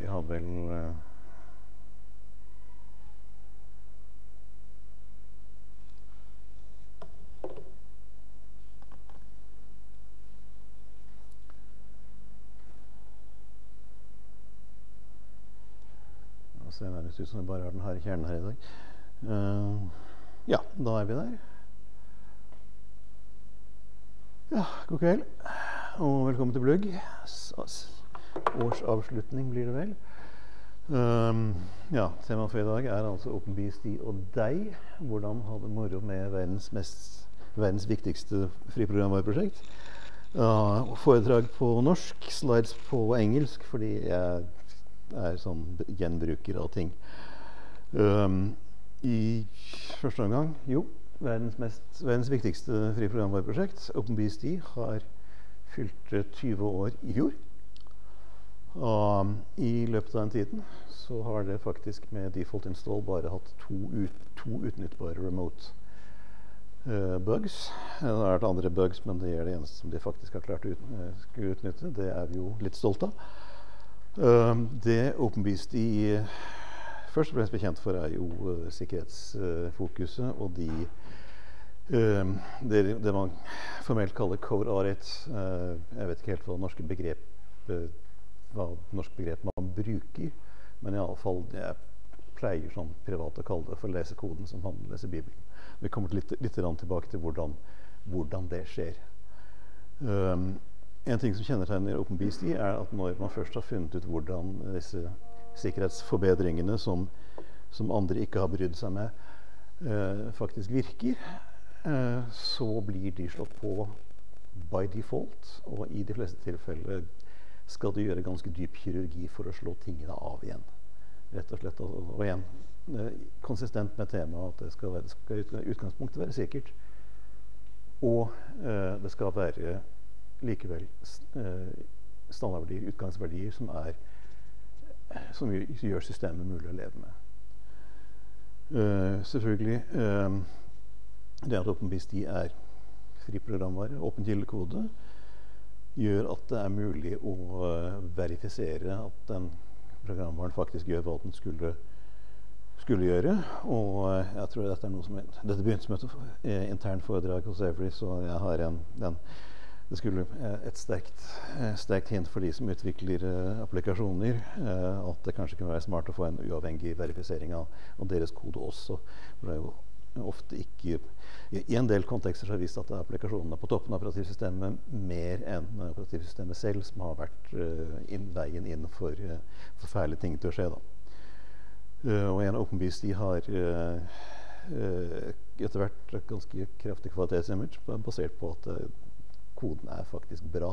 har vel det ser nærmest ut som det bare har den her kjernen her i dag. Ja, da er vi der. Ja, god kveld, og velkommen til Blugg. Årsavslutning blir det vel. Ja, temaet for i dag er altså OpenBSD og deg. Hvordan ha det moro med verdens viktigste friprogramvareprosjekt. Foredrag på norsk, slides på engelsk, fordi jeg er sånn gjenbruker av ting. I første omgang, jo, verdens viktigste friprogramvareprosjekt, OpenBSD, har fylt 20 år i fjor. I løpet av den tiden så har det faktisk med default install bare hatt to utnyttbare remote bugs. Det har vært andre bugs, men det er det eneste som de faktisk har klart å utnytte. Det er vi jo litt stolt av. Det OpenBSD først og fremst bekjent for er jo sikkerhetsfokuset og det man formelt kaller code audit. Jeg vet ikke helt hva norske begrep man bruker, men i alle fall jeg pleier sånn privat å kalle det for lese koden som han leser Bibelen. Vi kommer litt tilbake til hvordan det skjer. En ting som kjennetegner OpenBSD er at når man først har funnet ut hvordan disse sikkerhetsforbedringene som andre ikke har brydd seg med faktisk virker, så blir de slått på by default, og i de fleste tilfeller skal du gjøre ganske dyp kirurgi for å slå tingene av igjen. Rett og slett, og igjen, konsistent med temaet at det skal i utgangspunktet være sikkert, og det skal være likevel standardverdier, utgangsverdier som gjør systemet mulig å leve med. Selvfølgelig, det at OpenBSD er fri programvare, åpen kildekode, gjør at det er mulig å verifisere at den programvaren faktisk gjør hva den skulle gjøre. Og jeg tror dette er noe som dette begynte som et internt foredrag hos Every, så jeg har det skulle et sterkt hint for de som utvikler applikasjoner, at det kanskje kunne være smart å få en uavhengig verifisering av deres kode også. For det er jo ofte ikke i en del kontekster har vist at det er applikasjonene på toppen av operativsystemet mer enn operativsystemet selv som har vært veien inn for fæle ting til å skje da. Og en OpenBSD har etter hvert et ganske kraftig kvalitetsimage basert på at koden er faktisk bra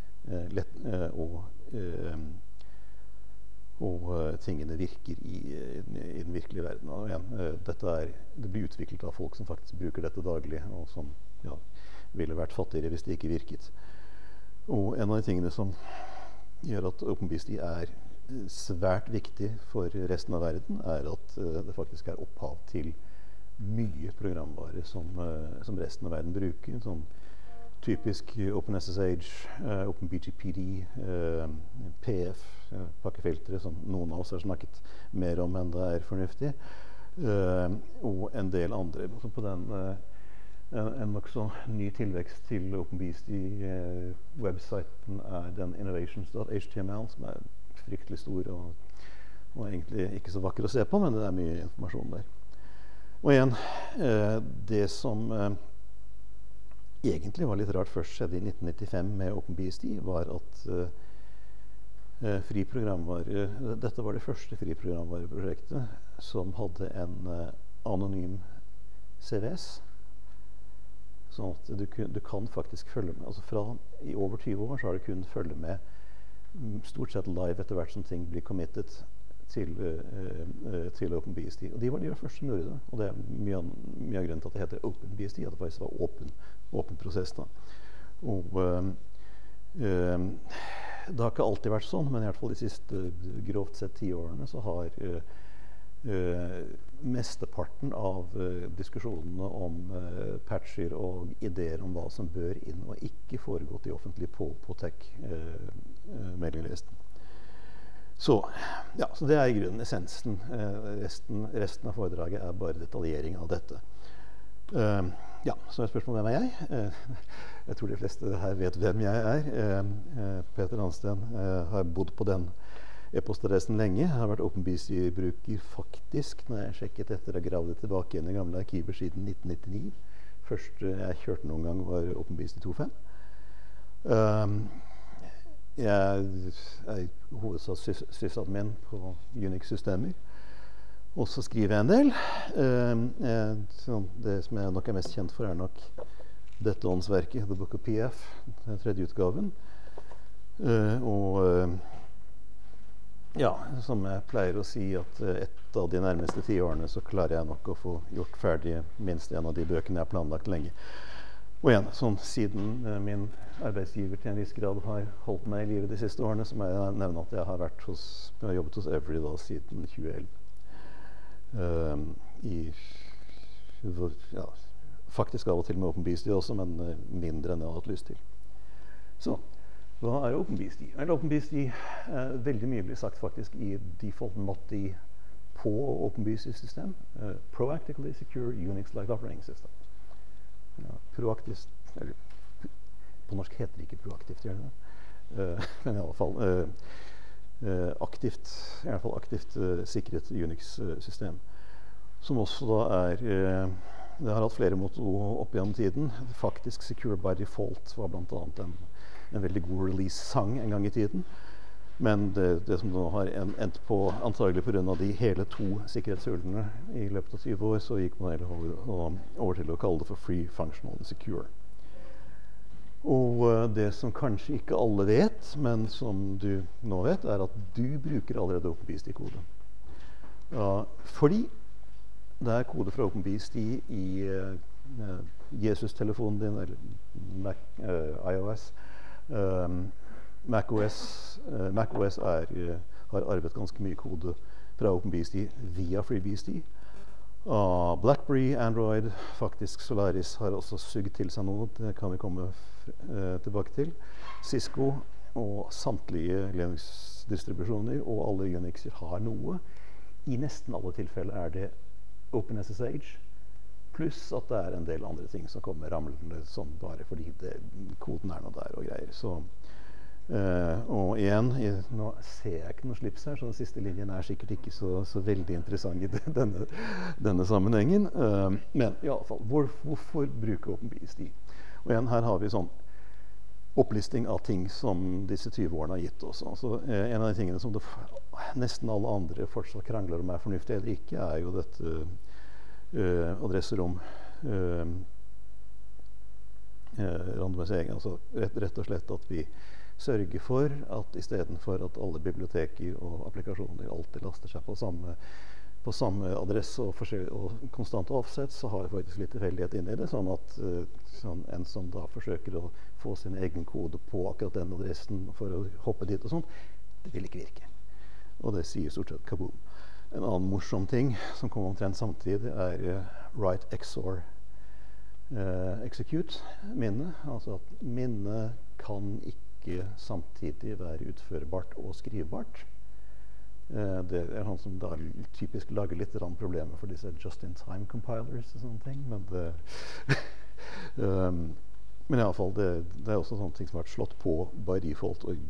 og tingene virker i den virkelige verden. Og igjen, det blir utviklet av folk som faktisk bruker dette daglig, og som ville vært fattigere hvis det ikke virket. Og en av de tingene som gjør at OpenBSD er svært viktig for resten av verden, er at det faktisk er opphav til mye programvare som resten av verden bruker, som typisk OpenSSH, OpenBGPD, PF, pakkefiltre, som noen av oss har snakket mer om enn det er fornuftig, og en del andre. På en nok så ny tilvekst til OpenBSD-websiten er den innovations.html, som er fryktelig stor og egentlig ikke så vakker å se på, men det er mye informasjon der. Og igjen, det som egentlig var litt rart først skjedde i 1995 med OpenBSD, var at fri programvare, dette var det første fri programvareprosjektet som hadde en anonym CVS, sånn at du kan faktisk følge med, altså fra i over 20 år så har du kunnet følge med stort sett live etter hvert som ting blir committed til OpenBSD, og de var de første som gjorde det, og det er mye av grunnen til at det heter OpenBSD, at det faktisk var åpen prosess da. Og det har ikke alltid vært sånn, men i hvert fall de siste grovt sett 10 årene så har mesteparten av diskusjonene om patcher og ideer om hva som bør inn og ikke foregått i offentlig på tech-mailinglisten. Så det I grunnen essensen. Resten av foredraget bare detaljering av dette. Så spørsmålet hvem jeg? Jeg tror de fleste her vet hvem jeg Peter Hansten har bodd på den e-postadressen lenge. Har vært OpenBSD-bruker faktisk når jeg sjekket etter å grave tilbake igjen I gamle arkiver siden 1999. Første jeg kjørte noen gang var OpenBSD 2.5. Jeg hovedsatt sysadmin på Unix-systemer. Og så skriver jeg en del. Det som jeg nok mest kjent for nok dette åndsverket, The Book of PF, den tredje utgaven. Som jeg pleier å si at et av de nærmeste 10 årene så klarer jeg nok å få gjort ferdig minst en av de bøkene jeg har planlagt lenge. Og igjen, siden min arbeidsgiver til en viss grad har holdt meg I livet de siste årene, så må jeg nevne at jeg har jobbet hos Every da siden 2011. Faktisk av og til med OpenBSD også, men mindre enn jeg har hatt lyst til. Så, hva OpenBSD? OpenBSD veldig mye blir sagt faktisk I default not på OpenBSD-system. Proactively secure Unix-like operating system. Proaktivt, eller på norsk heter det ikke proaktivt, gjør det? Men I alle fall aktivt sikret Unix-system. Som også da det har hatt flere motto opp gjennom tiden. Faktisk Secure by Default var blant annet en veldig god release-sang en gang I tiden. Men det som nå har endt på, antagelig på grunn av de hele 2 sikkerhetshullene I løpet av 20 år, så gikk man over til å kalle det for Free Functional and Secure. Og det som kanskje ikke alle vet, men som du nå vet, at du bruker allerede OpenBSD-kode. Fordi det kode fra OpenBSD I Jesus-telefonen din, eller iOS. macOS har arvet ganske mye kode fra OpenBSD via FreeBSD. BlackBerry, Android, faktisk Solaris har også sugd til seg noe. Det kan vi komme tilbake til. Cisco og samtlige Linux-distribusjoner og alle Unixer har noe. I nesten alle tilfeller det OpenSSH, pluss at det en del andre ting som kommer ramlende sånn bare fordi koden noe der og greier. Så, og igjen, nå ser jeg ikke noe slips her, så den siste linjen sikkert ikke så veldig interessant I denne sammenhengen. Men I alle fall, hvorfor bruke OpenBSD? Og igjen, her har vi sånn opplisting av ting som disse 20 årene har gitt oss. Altså, en av de tingene som nesten alle andre fortsatt krangler om fornuftig eller ikke, jo dette adresserom randomisering. Altså rett og slett at vi sørger for at I stedet for at alle biblioteker og applikasjoner alltid laster seg på samme adresse og konstant offset, så har vi faktisk litt tilfeldighet inne I det, sånn at en som da forsøker å få sin egen kode på akkurat den adressen for å hoppe dit og sånt, det vil ikke virke. Og det sier stort sett kaboom. En annen morsom ting som kommer omtrent samtidig write XOR execute minne, altså at minne kan ikke samtidig være utførbart og skrivbart. Det han som da typisk lager litt problemer for disse just-in-time compilers og sånne ting, men I alle fall det også sånne ting som har vært slått på by default og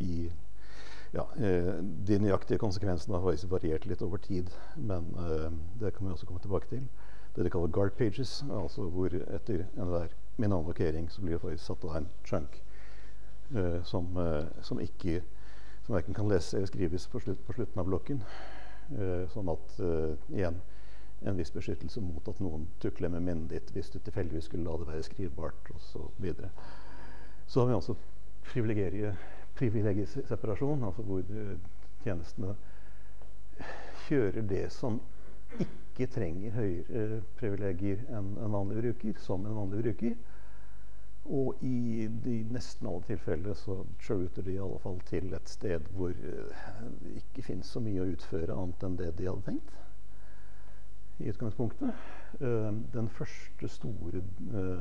de nøyaktige konsekvensene har faktisk variert litt over tid, men det kan vi også komme tilbake til. Det de kaller guard pages, altså hvor etter enhver min-allokering så blir det faktisk satt av en chunk som hverken kan lese eller skrives på slutten av blokken, sånn at igjen en viss beskyttelse mot at noen tukler med minnet ditt hvis du tilfeldigvis skulle la det være skrivbart og så videre. Så har vi altså privilegieseparasjon, altså hvor tjenestene kjører det som ikke trenger høyere privilegier enn en vanlig bruker, som en vanlig bruker. Og I de nesten alle tilfeller så skjøter de I alle fall til et sted hvor det ikke finnes så mye å utføre annet enn det de hadde tenkt I utgangspunktet. Den første store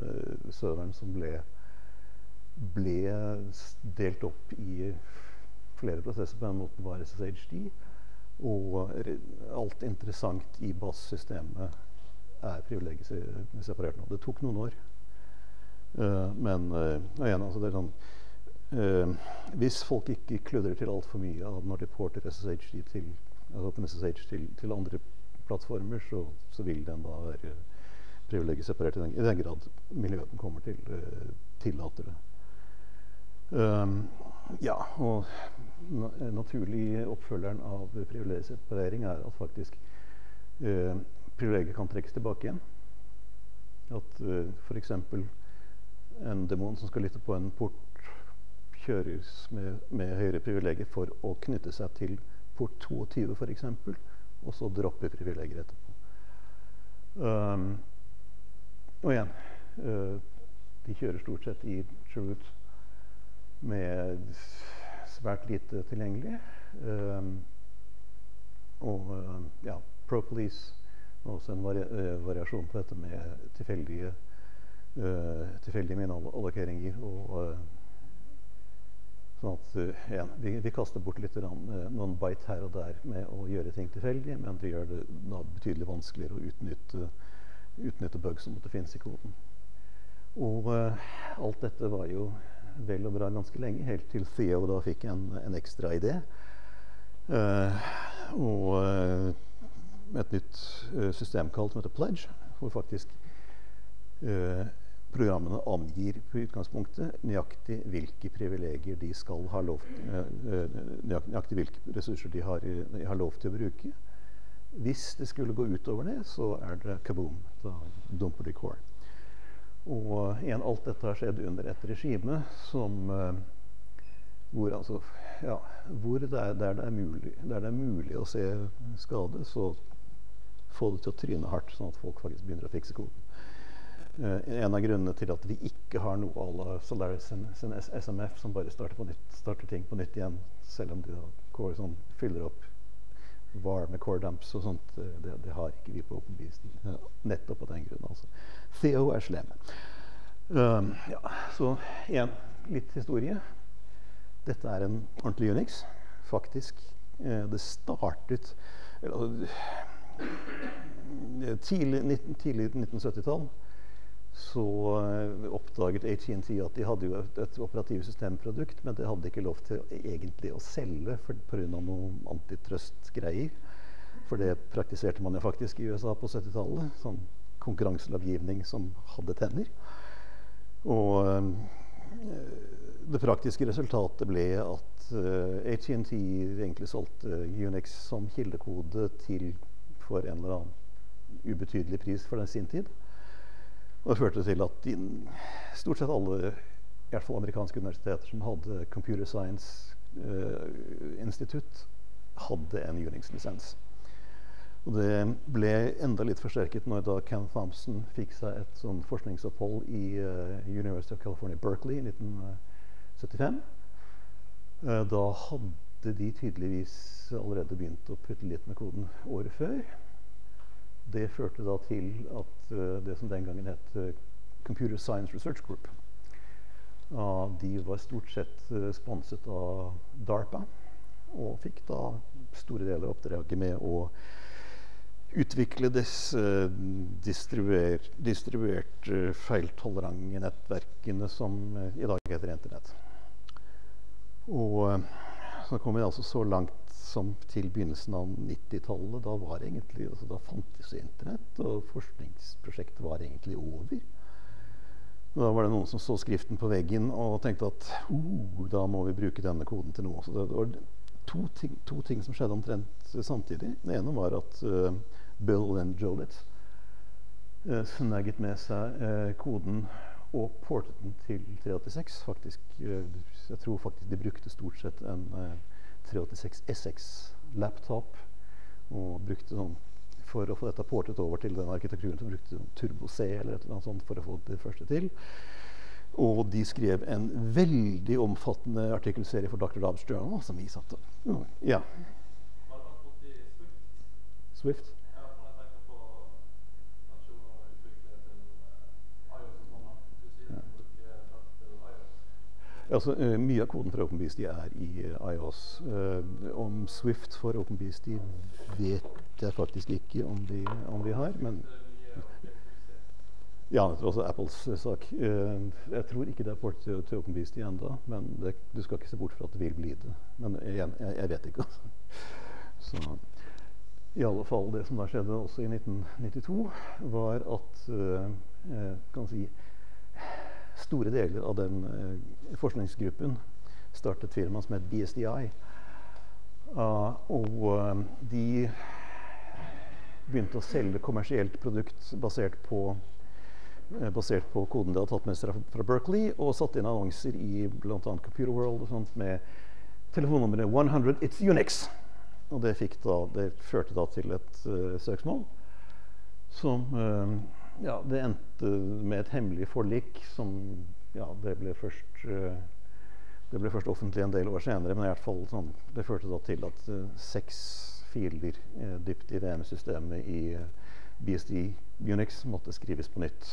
serveren som ble delt opp I flere prosesser på den måten var SSHD, og alt interessant i BAS-systemet privilegieseparert nå. Det tok noen år. Men igjen, altså det sånn, hvis folk ikke kludrer til alt for mye når de porter SSHD OpenSSH til andre plattformer, så vil den da være privilegieseparert i den grad miljøet kommer til tillater det. Ja, og naturlig oppfølgeren av privilegieseparering at faktisk privilegier kan trekkes tilbake igjen. At for eksempel en demon som skal lytte på en port kjøres med høyere privilegier for å knytte seg til port 22 for eksempel, og så droppe privilegier etterpå. Og igjen, de kjører stort sett i Chroot med svært lite tilgjengelig. Og ja, Propolis er også en variasjon på dette med tilfeldige minallokeringer. Sånn at vi kaster bort litt noen byte her og der med å gjøre ting tilfeldig, men det gjør det betydelig vanskeligere å utnytte bugs som måtte finnes i koden. Og alt dette var jo vel og bra ganske lenge, helt til Theo da fikk en ekstra idé. Og et nytt systemkall som heter Pledge, hvor faktisk programmene angir på utgangspunktet nøyaktig hvilke privilegier de skal ha lov nøyaktig hvilke ressurser de har lov til å bruke. Hvis det skulle gå utover det, så det kaboom, da dumper de core. Og igjen, alt dette har skjedd under et regime hvor det er mulig å se skade, så få det til å tryne hardt, sånn at folk faktisk begynner å fikse koden. En av grunnene til at vi ikke har noe à la Solaris SMF som bare starter ting på nytt igjen, selv om de da fyller opp var med core dumps og sånt, det har ikke vi på OpenBSD. Nettopp av den grunnen, altså. Theo slem. Ja, så igjen, litt historie. Dette en ordentlig Unix, faktisk. Det startet tidlig 1970-tall, så oppdaget AT&T at de hadde jo et operativsystemprodukt, men det hadde ikke lov til egentlig å selge på grunn av noen antitrust-greier. For det praktiserte man jo faktisk i USA på 70-tallet, sånn konkurranselovgivning som hadde tenner. Og det praktiske resultatet ble at AT&T egentlig solgte Unix som kildekode for en eller annen ubetydelig pris for sin tid. Og det førte til at stort sett alle, i hvert fall amerikanske universiteter som hadde Computer Science Institutt, hadde en Unix-lisens. Og det ble enda litt forsterket når da Ken Thompson fikk seg et sånn forskningsopphold i University of California, Berkeley i 1975. Da hadde de tydeligvis allerede begynt å putte litt med koden året før. Det førte da til at det som den gangen het Computer Science Research Group, de var stort sett sponset av DARPA, og fikk da store deler av oppdraget med å utvikle disse distribuert feiltolerante nettverkene som i dag heter Internett. Og så kom vi altså så langt som til begynnelsen av 90-tallet. Da fantes Internett, og forskningsprosjektet var egentlig over. Da var det noen som så skriften på veggen og tenkte at da må vi bruke denne koden til noe. Så det var to ting som skjedde omtrent samtidig. Det ene var at Bill and Joliet snagget med seg koden og portet den til 386. Jeg tror faktisk de brukte stort sett en 386 SX laptop, og brukte sånn, for å få dette portet over til den arkitekturen, så brukte de Turbo C eller et eller annet sånt for å få det første til. Og de skrev en veldig omfattende artikkelserie for Dr. Dobbs Journal, som vi satte. Ja. Har du fått i Swift? Swift? Ja, for jeg tenker på kanskje å utvikle til iOS og sånn. Du sier du bruker til iOS. Altså, mye av koden for OpenBSD i iOS. Om Swift for OpenBSD vet jeg faktisk ikke om vi har, men ja, det er også Apples sak. Jeg tror ikke det er port til OpenBSD enda, men du skal ikke se bort fra at det vil bli det. Men igjen, jeg vet ikke. Så i alle fall, det som da skjedde også i 1992, var at kan si, store deler av den forskningsgruppen startet firma som het BSDI. Og de begynte å selge kommersielt produkt basert på koden de hadde tatt med seg fra Berkeley, og satte inn annonser i blant annet Computer World og sånt med telefonnummeret 100 It's Unix. Og det førte da til et søksmål som det endte med et hemmelig forlik som det ble først offentlig en del år senere, men i hvert fall sånn, det førte da til at 6 filer dypt i VM-systemet i BSD Unix måtte skrives på nytt.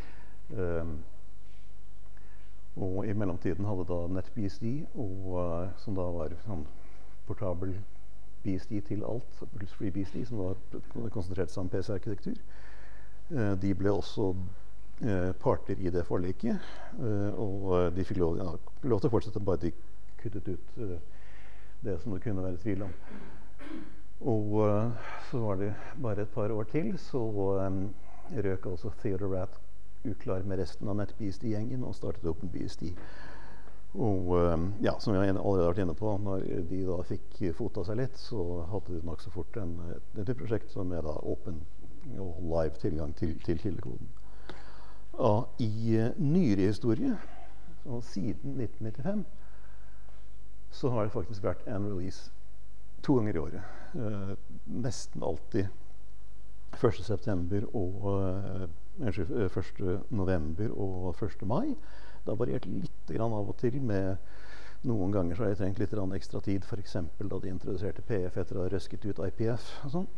Og i mellomtiden hadde da NetBSD, som da var sånn portabel BSD til alt, pluss FreeBSD, som var konsentrert seg om PC-arkitektur. De ble også parter i det forliket, og de fikk lov til å fortsette, bare de kuttet ut det som det kunne være tvil om. Og så var det bare et par år til, så røk altså Theodore Rath uklar med resten av NetBSD-gjengen og startet OpenBSD. Og som vi allerede har vært inne på, når de da fikk fotet seg litt, så hadde de nok så fort et prosjekt som da åpen og live tilgang til kildekoden. I nyere historie, siden 1995, så har det faktisk vært en release 2 ganger i året. Nesten alltid 1. september og 1. november og 1. mai. Det har variert litt grann av og til med noen ganger så har jeg trengt litt ekstra tid, for eksempel da de introduserte PF etter å ha røsket ut IPF og sånn.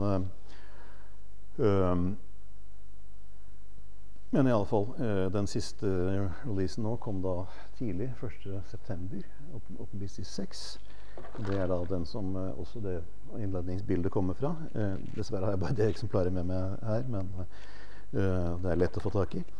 Men i alle fall, den siste releasen nå kom da tidlig, 1. september, OpenBSD 6. Det er da den som også det innledningsbildet kommer fra. Dessverre har jeg bare det eksemplaret med meg her, men det er lett å få tak i.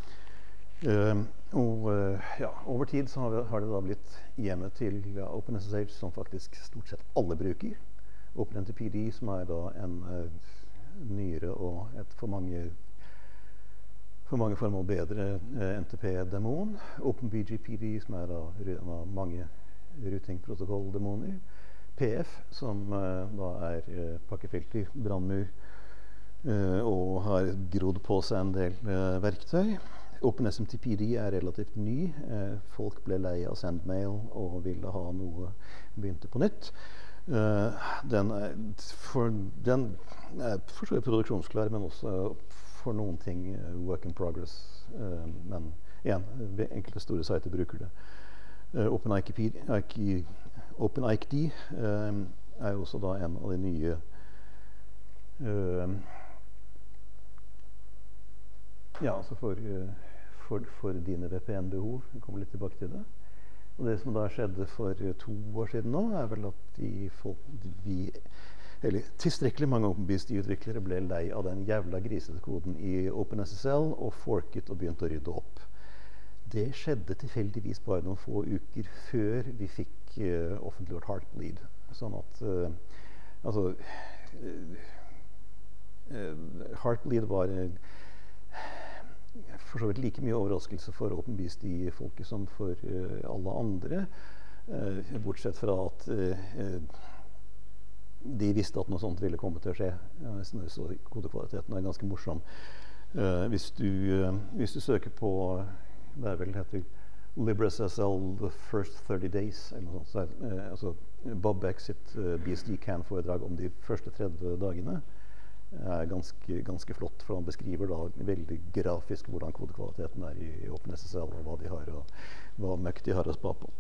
Over tid så har det da blitt hjemmet til OpenSSH, som faktisk stort sett alle bruker. OpenNTPD, som er da en nyere og et for mange formål bedre NTP-demon. OpenBGPD, som er da en av mange routing-protokoll-demoner. PF, som da er pakkefilter, brannmur, og har grodd på seg en del verktøy. OpenSMTPD er relativt ny. Folk ble lei av sendmail og ville ha noe begynte på nytt. Den er for så vidt produksjonsklar, men også for noen ting work in progress. Men igjen, enkelte store sider bruker det. OpenIKD er jo også da en av de nye altså for dine VPN-behov. Vi kommer litt tilbake til det. Og det som da skjedde for 2 år siden nå, er vel at tilstrekkelig mange OpenBSD-utviklere ble lei av den jævla grisete koden i OpenSSL og forket og begynte å rydde opp. Det skjedde tilfeldigvis bare noen få uker før vi fikk offentliggjort Heartbleed. Sånn at Heartbleed var for så vidt like mye overraskelse for OpenBSD-folket som for alle andre, bortsett fra at de visste at noe sånt ville komme til å skje. Så kodekvaliteten er ganske morsom. Hvis du søker på det er vel heter LibreSSL The First 30 Days eller noe sånt, så Bob Beck sitt BSD-CAN-foredrag om de første 30 dagene er ganske flott, for han beskriver da veldig grafisk hvordan kodekvaliteten er i OpenSSL, og hva de har, og hva møkk de har å spa på.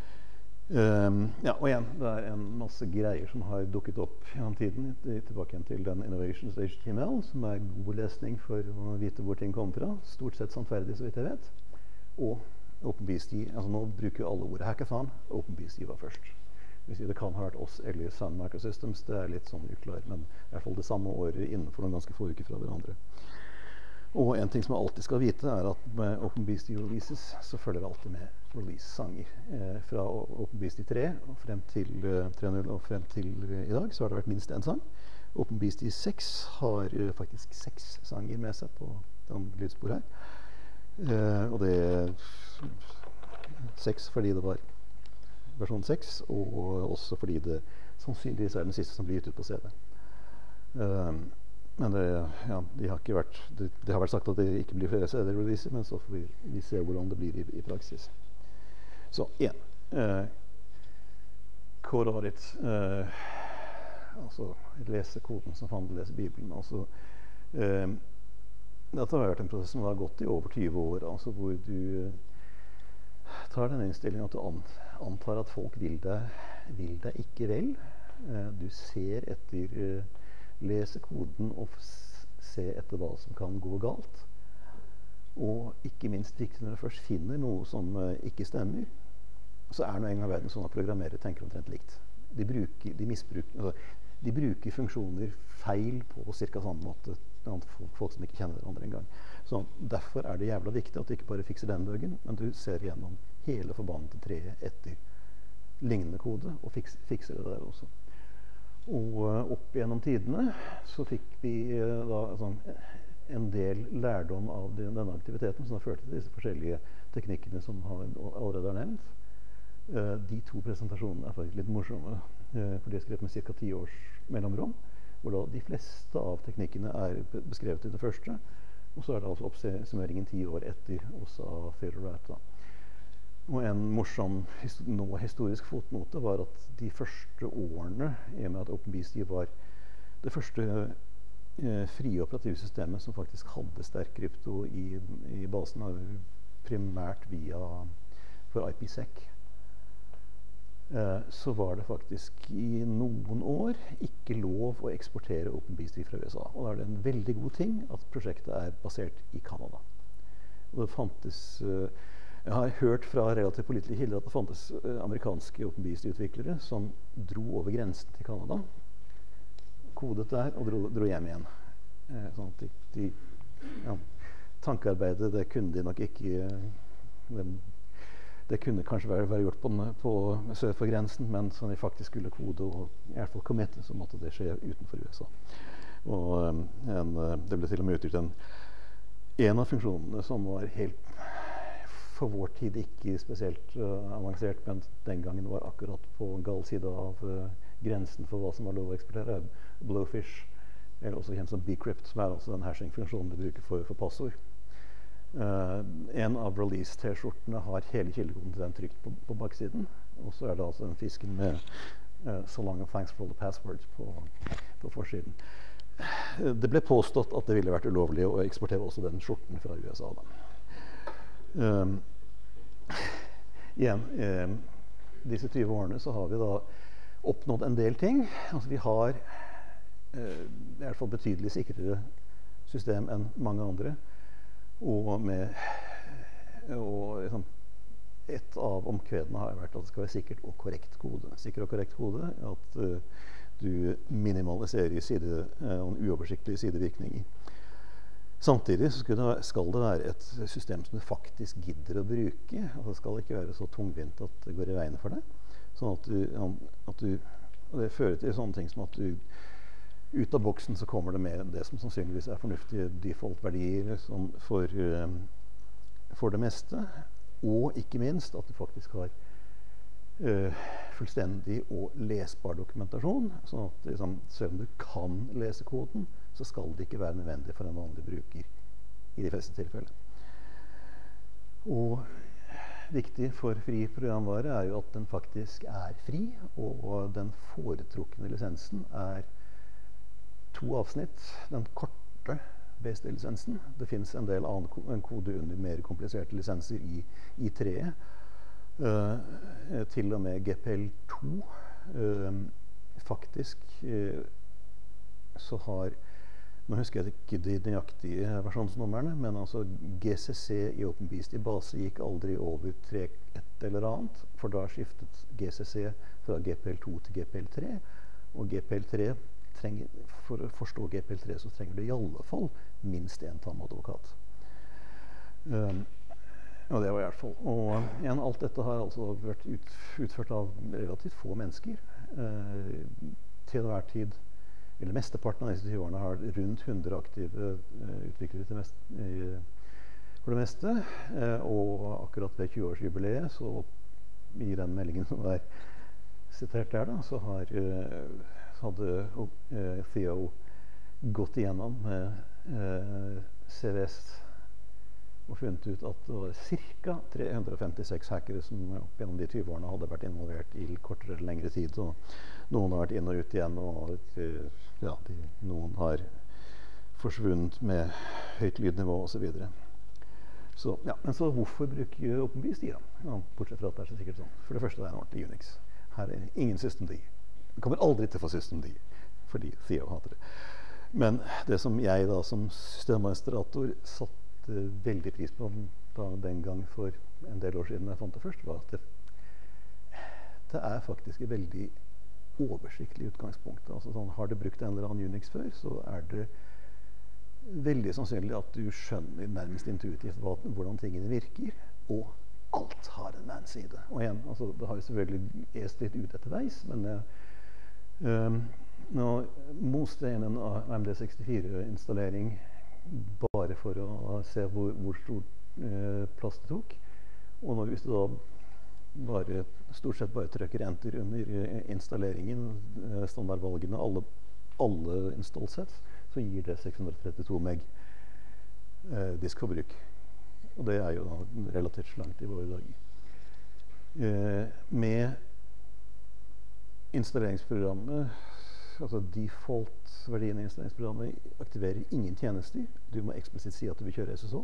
Og igjen, det er en masse greier som har dukket opp gjennom tiden, tilbake igjen til den Innovations HTML, som er god lesning for å vite hvor ting kommer fra, stort sett sannferdig, så vidt jeg vet. Og OpenBSD, altså nå bruker jo alle ordet hackathon, OpenBSD var først. Det kan ha vært oss eller Sun Microsystems, det er litt sånn uklar, men i hvert fall det samme året innenfor noen ganske få uker fra hverandre. Og en ting som man alltid skal vite er at med OpenBSD releases så følger det alltid med release-sanger. Fra OpenBSD 3 og frem til 3.0 og frem til i dag så har det vært minst en sang. OpenBSD 6 har faktisk 6 sanger med seg på den lydspor her. Og det er 6 fordi det var versjon 6, og også fordi det sannsynligvis er den siste som blir gitt ut på CD. Men de har ikke vært, det har vært sagt at det ikke blir flere CD-releaser, men så får vi se hvordan det blir i praksis. Så igjen, Code Audit, altså lese koden som fan leser Bibelen. Altså, dette har vært en prosess som har gått i over 20 år, altså hvor du tar den innstillingen at du antar at folk vil deg ikke vel. Du ser etter, leser koden og ser etter hva som kan gå galt. Og ikke minst viktig når du først finner noe som ikke stemmer, så er nå en gang verden sånn at programmerere tenker omtrent likt. De bruker funksjoner feil på cirka samme måte blant folk som ikke kjenner hverandre en gang. Så derfor er det jævla viktig at du ikke bare fikser den bøgen, men du ser gjennom hele forbandede treet etter lignende kode og fikser det der også. Og opp gjennom tidene så fikk vi da en del lærdom av denne aktiviteten som har ført til disse forskjellige teknikkene som allerede er nevnt. De 2 presentasjonene er faktisk litt morsomme, for de er skrevet med ca. 10 års mellomrom, hvor da de fleste av teknikkene er beskrevet i det første, og så er det altså oppsummeringen 10 år etter også av Theodore Wright. Og en morsom historisk fotnote var at de første årene, i og med at OpenBSD var det første frie operativsystemet som faktisk hadde sterk krypto i basen, primært for IPsec, så var det faktisk i noen år ikke lov å eksportere OpenBSD fra USA. Og da er det en veldig god ting at prosjektet er basert i Canada. Og det fantes, jeg har hørt fra relativt pålitelige kilder at det fantes amerikanske OpenBSD-utviklere som dro over grensen til Canada, kodet der og dro hjem igjen. Sånn at tankearbeidet, det kunne de nok ikke... Det kunne kanskje være gjort på sør for grensen, men som de faktisk skulle kode og i hvert fall committe, så måtte det skje utenfor USA. Og det ble til og med utgjort en av funksjonene som var helt for vår tid ikke spesielt avansert, men den gangen var akkurat på gal side av grensen for hva som var lov å eksportere, Blowfish, eller også kjent som bcrypt, som er altså den hashing-funksjonen du bruker for passord. En av release-T-skjortene har hele kildekoden til den trykt på baksiden, og så er det altså den fisken med so long and thanks for all the passwords på forsiden. Det ble påstått at det ville vært ulovlig å eksportere også den skjorten fra USA da. Igjen, disse 20 årene så har vi da oppnådd en del ting. Altså vi har i hvert fall betydelig sikrere system enn mange andre. Og liksom, et av omkvedene har vært at det skal være sikkert og korrekt kode. Sikker og korrekt kode, at du minimaliserer en uoversiktlig sidevirkninger. Samtidig så skal det være et system som du faktisk gidder å bruke. Altså det skal ikke være så tungvint at det går i veien for deg. Sånn at det fører til sånne ting som at du ut av boksen så kommer det med det som sannsynligvis er fornuftige default-verdier for det meste, og ikke minst at du faktisk har fullstendig og lesbar dokumentasjon, sånn at liksom, selv om du kan lese koden, så skal det ikke være nødvendig for en vanlig bruker i de fleste tilfeller. Og viktig for fri programvare er jo at den faktisk er fri, og den foretrukne lisensen er 2 avsnitt. Den korte BSD-lisensen. Det finnes en del annen kode under mer kompliserte lisenser i treet. Til og med GPL2. Faktisk så har Nå husker jeg ikke de nøyaktige versjonsnumrene, men altså GCC i OpenBeast i base gikk aldri over 3.1 eller annet, for da skiftet GCC fra GPL2 til GPL3, og GPL3 for å forstå GPL3 så trenger du i alle fall minst en tamadvokat. Og det var i hvert fall. Og igjen, alt dette har altså vært utført av relativt få mennesker. Til enhver tid, eller mesteparten av disse 20 årene har rundt 100 aktive utviklere for det meste. Og akkurat ved 20-årsjubileet, så i den meldingen som er sitert der, da, så hadde Theo gått igjennom CVS og funnet ut at det var ca. 356 hackere som opp gjennom de 20 årene hadde vært involvert i kortere eller lengre tid. Og noen har vært inn og ut igjen, og ja, noen har forsvunnet med høyt lydnivå osv. Så, ja, men så hvorfor bruke OpenBeast? Ja, bortsett fra at det er så sikkert sånn. For det første det er en ordentlig Unix. Her er ingen systemd. Det kommer aldri til å få systemd, fordi Theo hater det. Men det som jeg da som systemadministrator satte veldig pris på da den gang for en del år siden jeg fant det først, var at det er faktisk et veldig oversiktlig utgangspunkt. Altså sånn, har du brukt en eller annen Unix før, så er det veldig sannsynlig at du skjønner nærmest intuitivt hvordan tingene virker, og alt har en man-side. Og igjen, altså, det har jo selvfølgelig est litt ut etter veis, men nå moste jeg inn en AMD64-installering bare for å se hvor stor plass det tok. Og hvis du da stort sett bare trykker enter under installeringen, standardvalgene, alle installsets, så gir det 632 meg diskforbruk. Og det er jo da relativt slankt i våre dager. Med installeringsprogrammet, altså default-verdien i installeringsprogrammet aktiverer ingen tjenester. Du må eksplisitt si at du vil kjøre SSO.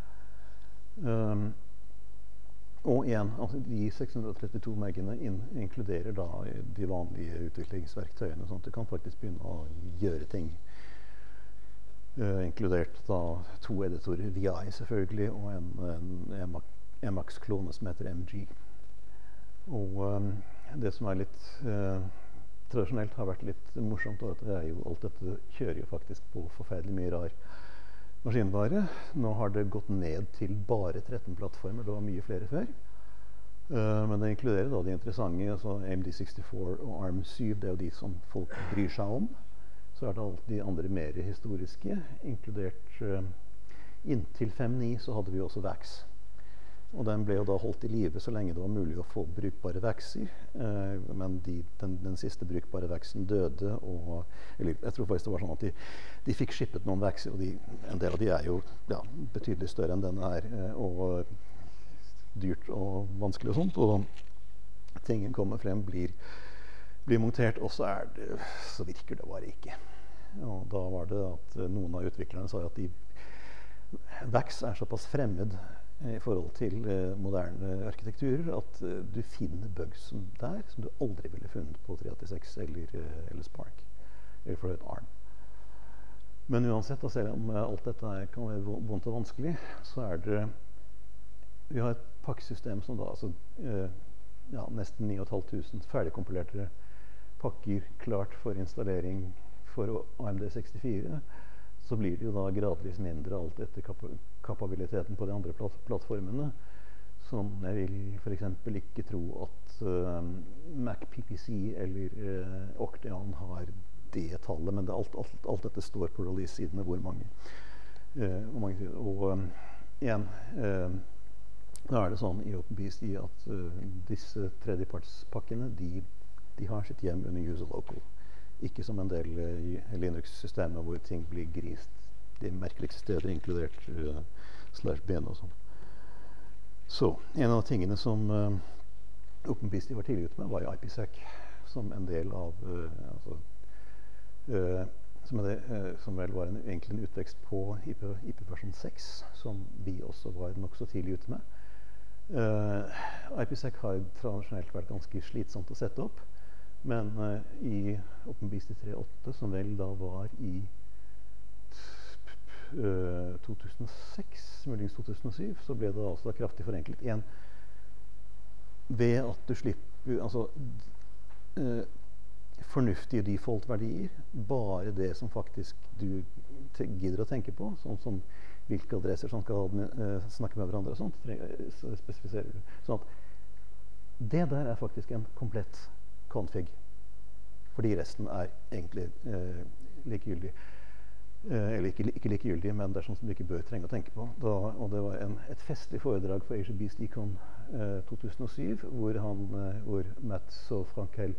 Og igjen, altså de 632 megene inkluderer da de vanlige utviklingsverktøyene, sånn at du kan faktisk begynne å gjøre ting. Inkludert da 2 editorer, VI selvfølgelig, og en Emacs-klone som heter MG. Og det som er litt tradisjonelt har vært litt morsomt, og det er jo alt dette kjører jo faktisk på forferdelig mye rar maskinvare. Nå har det gått ned til bare 13 plattformer, det var mye flere før. Men det inkluderer da de interessante, altså AMD64 og ARM7, det er jo de som folk bryr seg om. Så er det alt de andre mer historiske, inkludert inntil 5.9 så hadde vi også VAX. Og den ble jo da holdt i live så lenge det var mulig å få brukbare vaxer. Men den siste brukbare vaxen døde, eller jeg tror faktisk det var sånn at de fikk shippet noen vaxer, og en del av de er jo betydelig større enn denne her, og dyrt og vanskelig og sånt, og tingen kommer frem, blir montert, og så virker det bare ikke. Og da var det at noen av utviklerne sa at VAX er såpass fremmed i forhold til moderne arkitekturer at du finner bugs der som du aldri ville funnet på 386 eller Spark, eller for et ARM. Men uansett, selv om alt dette kan være vondt og vanskelig, så er det vi har et pakkesystem som da altså, nesten 9500 ferdigkompilerte pakker klart for installering for AMD64. Så blir det jo da gradvis mindre alt etter kapabiliteten på de andre plattformene. Som jeg vil for eksempel ikke tro at Mac PPC eller Octeon har det tallet, men alt dette står på release-sidene hvor mange sider. Og igjen, da er det sånn i OpenBSD at disse tredjepartspakkene, de har sitt hjem under user local. Ikke som en del Linux-systemer hvor ting blir grist de merkeligste steder, inkludert /bin og sånn. Så en av tingene som OpenBSD var tidlig ute med, var jo IPsec, som en del av som vel var egentlig en utvekst på IP versjon 6, som vi også var nok så tidlig ute med. IPsec har tradisjonelt vært ganske slitsomt å sette opp, men i OpenBSD 3.8, som vel da var i 2006, muligens 2007, så ble det altså kraftig forenklet igjen ved at du slipper altså fornuftige default-verdier, bare det som faktisk du gidder å tenke på, sånn som hvilke adresser som skal snakke med hverandre og sånt, spesifiserer du. Sånn at det der er faktisk en komplett config, fordi resten er egentlig likegyldig. Eller ikke likegyldig, men det er sånn som du ikke bør trenge å tenke på. Og det var et festlig foredrag for AsiaBeast-Econ 2007, hvor Matt Sofrankel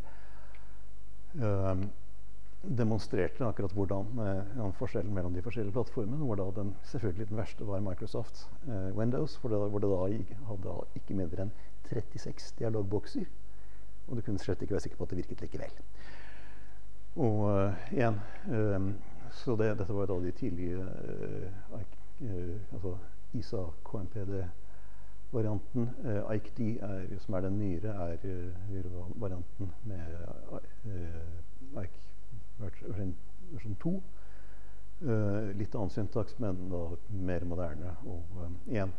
demonstrerte akkurat hvordan forskjellen mellom de forskjellige plattformene, hvor da selvfølgelig den verste var Microsoft Windows, hvor det da hadde ikke mindre enn 36 dialogbokser, og du kunne slett ikke være sikker på at det virket likevel. Og igjen, så dette var da de tidlige altså ISA KMPD-varianten. IKD, som er den nyere, er varianten med versjon 2. Litt annen syntaks, men da mer moderne. Og igjen,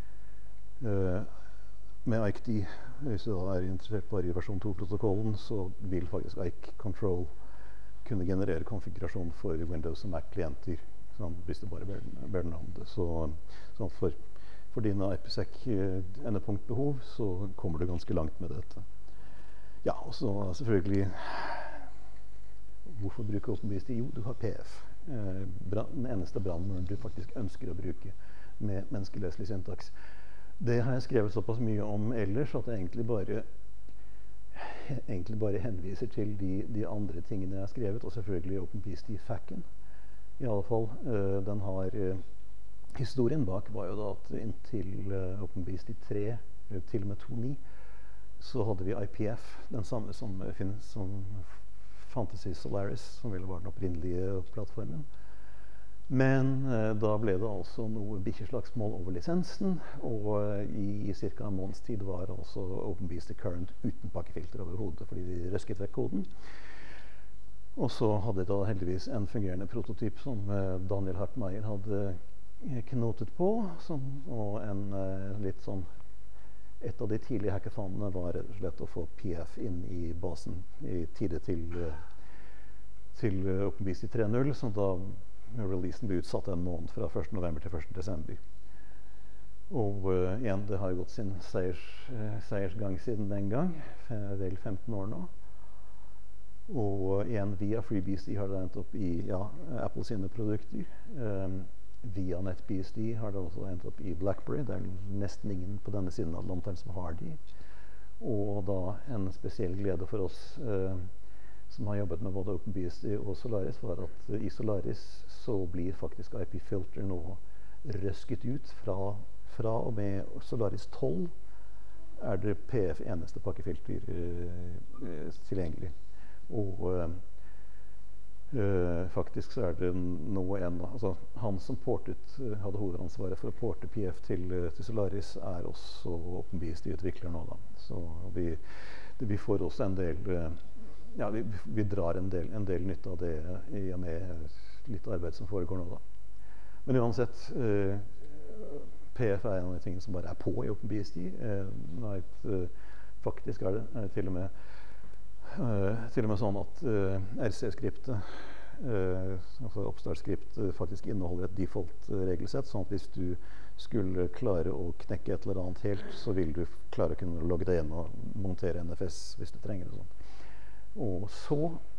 med IKD, hvis du da er interessert bare i versjon 2-protokollen, så vil faktisk IKE Control kunne generere konfigurasjon for Windows og Mac-klienter, sånn, hvis du bare ber den om det. Så for dine IPsec-endepunktbehov så kommer du ganske langt med dette. Ja, og så selvfølgelig, hvorfor bruke OpenBSD? Jo, du har PF. Den eneste brannmuren du faktisk ønsker å bruke med menneskeleselig syntaks. Det har jeg skrevet såpass mye om ellers at jeg egentlig bare henviser til de andre tingene jeg har skrevet, og selvfølgelig OpenBSD-FAQ-en. I alle fall, den har historien bak var jo da at inntil OpenBSD 3, til og med 2.9, så hadde vi IPF, den samme som fantes i Solaris, som ville være den opprinnelige plattformen. Men da ble det altså noe bikkjeslagsmål over lisensen, og i cirka en måneds tid var altså OpenBSD Current uten pakkefilter overhodet, fordi de røsket vekk koden. Og så hadde da heldigvis en fungerende prototyp som Daniel Hartmeier hadde knotet på, og litt sånn, et av de tidlige hackathonene var rett og slett å få PF inn i basen i tide til OpenBSD 3.0, som da releasen ble utsatt en måned fra 1. november til 1. desember. Og igjen, det har gått sin seiersgang siden den gang, vel 15 år nå. Og igjen, via FreeBSD har det endt opp i Apple sine produkter. Via NetBSD har det også endt opp i BlackBerry. Det er nesten ingen på denne siden av Longtime som har de. Og da en spesiell glede for oss som har jobbet med både OpenBSD og Solaris, var at i Solaris så blir faktisk IP-filter nå røsket ut fra og med Solaris 12 er det PF eneste pakkefilter tilgjengelig. Og faktisk så er det nå altså han som hadde hovedansvaret for å porte PF til Solaris, er også OpenBSD-utvikler nå da. Så vi får også en del vi drar en del nytte av det i og med litt arbeid som foregår nå da. Men uansett, PF er en av de tingene som bare er på i OpenBSD. Faktisk er det til og med sånn at RC-skriptet, altså oppstartsskriptet, faktisk inneholder et default-regelsett, sånn at hvis du skulle klare å knekke et eller annet helt, så vil du klare å kunne logge deg igjen og montere NFS hvis du trenger det sånt. Og så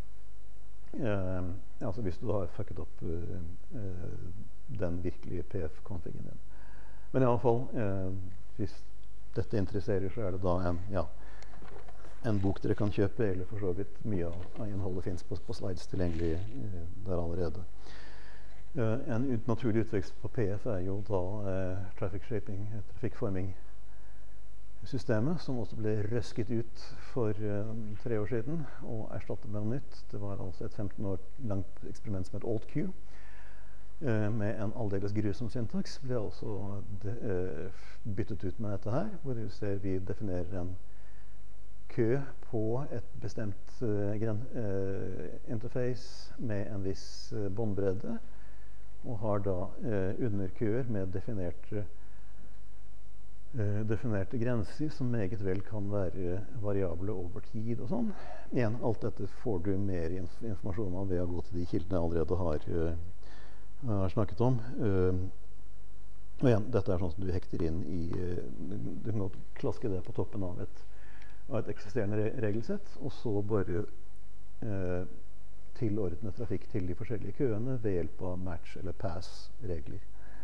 altså hvis du da har fucket opp den virkelige PF-konfigen din. Men i alle fall, hvis dette interesserer, så er det da en bok dere kan kjøpe, eller for så vidt mye av innholdet finnes på slides tilgjengelig der allerede. En naturlig utvekst på PF er jo da traffic shaping, trafikkforming systemet, som også ble røsket ut for 3 år siden og erstattet med noe nytt. Det var altså et 15 år langt eksperiment som het AltQ, med en aldeles grusom syntaks, ble altså byttet ut med dette her, hvor du ser vi definerer en kø på et bestemt interface med en viss båndbredde, og har da underkøer med definerte grenser som meget vel kan være variable over tid og sånn. Igjen, alt dette får du mer informasjon om ved å gå til de kildene jeg allerede har snakket om. Og igjen, dette er sånn som du hekter inn i du kan godt klaske det på toppen av et eksisterende regelsett, og så bare tilordne trafikk til de forskjellige køene ved hjelp av match- eller pass-regler.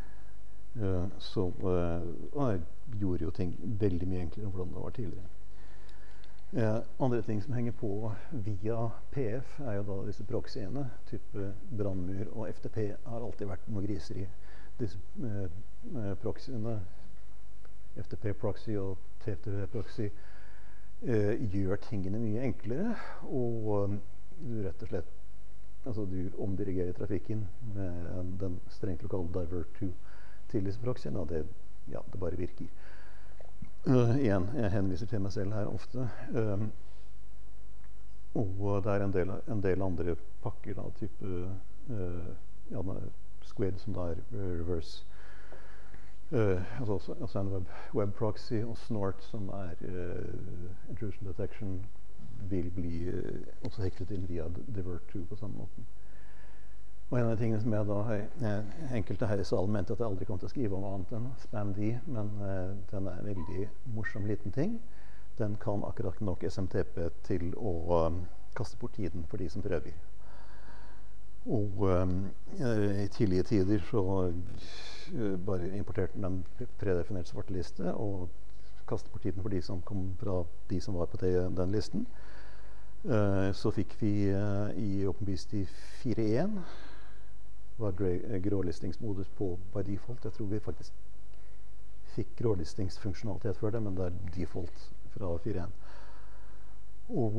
Og jeg gjorde jo ting veldig mye enklere enn hvordan det var tidligere. Andre ting som henger på via PF er jo da disse proxyene, type brannmur og FTP har alltid vært noe griser i. Disse proxyene, FTP proxy og TFTP proxy, gjør tingene mye enklere, og du rett og slett du omdirigerer trafikken med den strengt lokale divert to til disse proxyene, og det bare virker. Igjen, jeg henviser til meg selv her ofte, og det er en del andre pakker da, type Squid som da er reverse, altså en web proxy, og Snort som er intrusion detection, vil bli også hektet inn via divert to på samme måte. Og en av de tingene som jeg da enkelte her i salen mente at jeg aldri kom til å skrive om annet enn SpamD, men den er en veldig morsom liten ting. Den kan akkurat nok SMTP til å kaste bort tiden for de som prøver. Og i tidlige tider så bare importerte den en predefinert svarteliste og kastet bort tiden for de som kom fra de som var på den listen. Så fikk vi i OpenBSD 4.1 var grålistingsmodus på by default. Jeg tror vi faktisk fikk grålistingsfunksjonalitet før det, men det er default fra 4.1. Og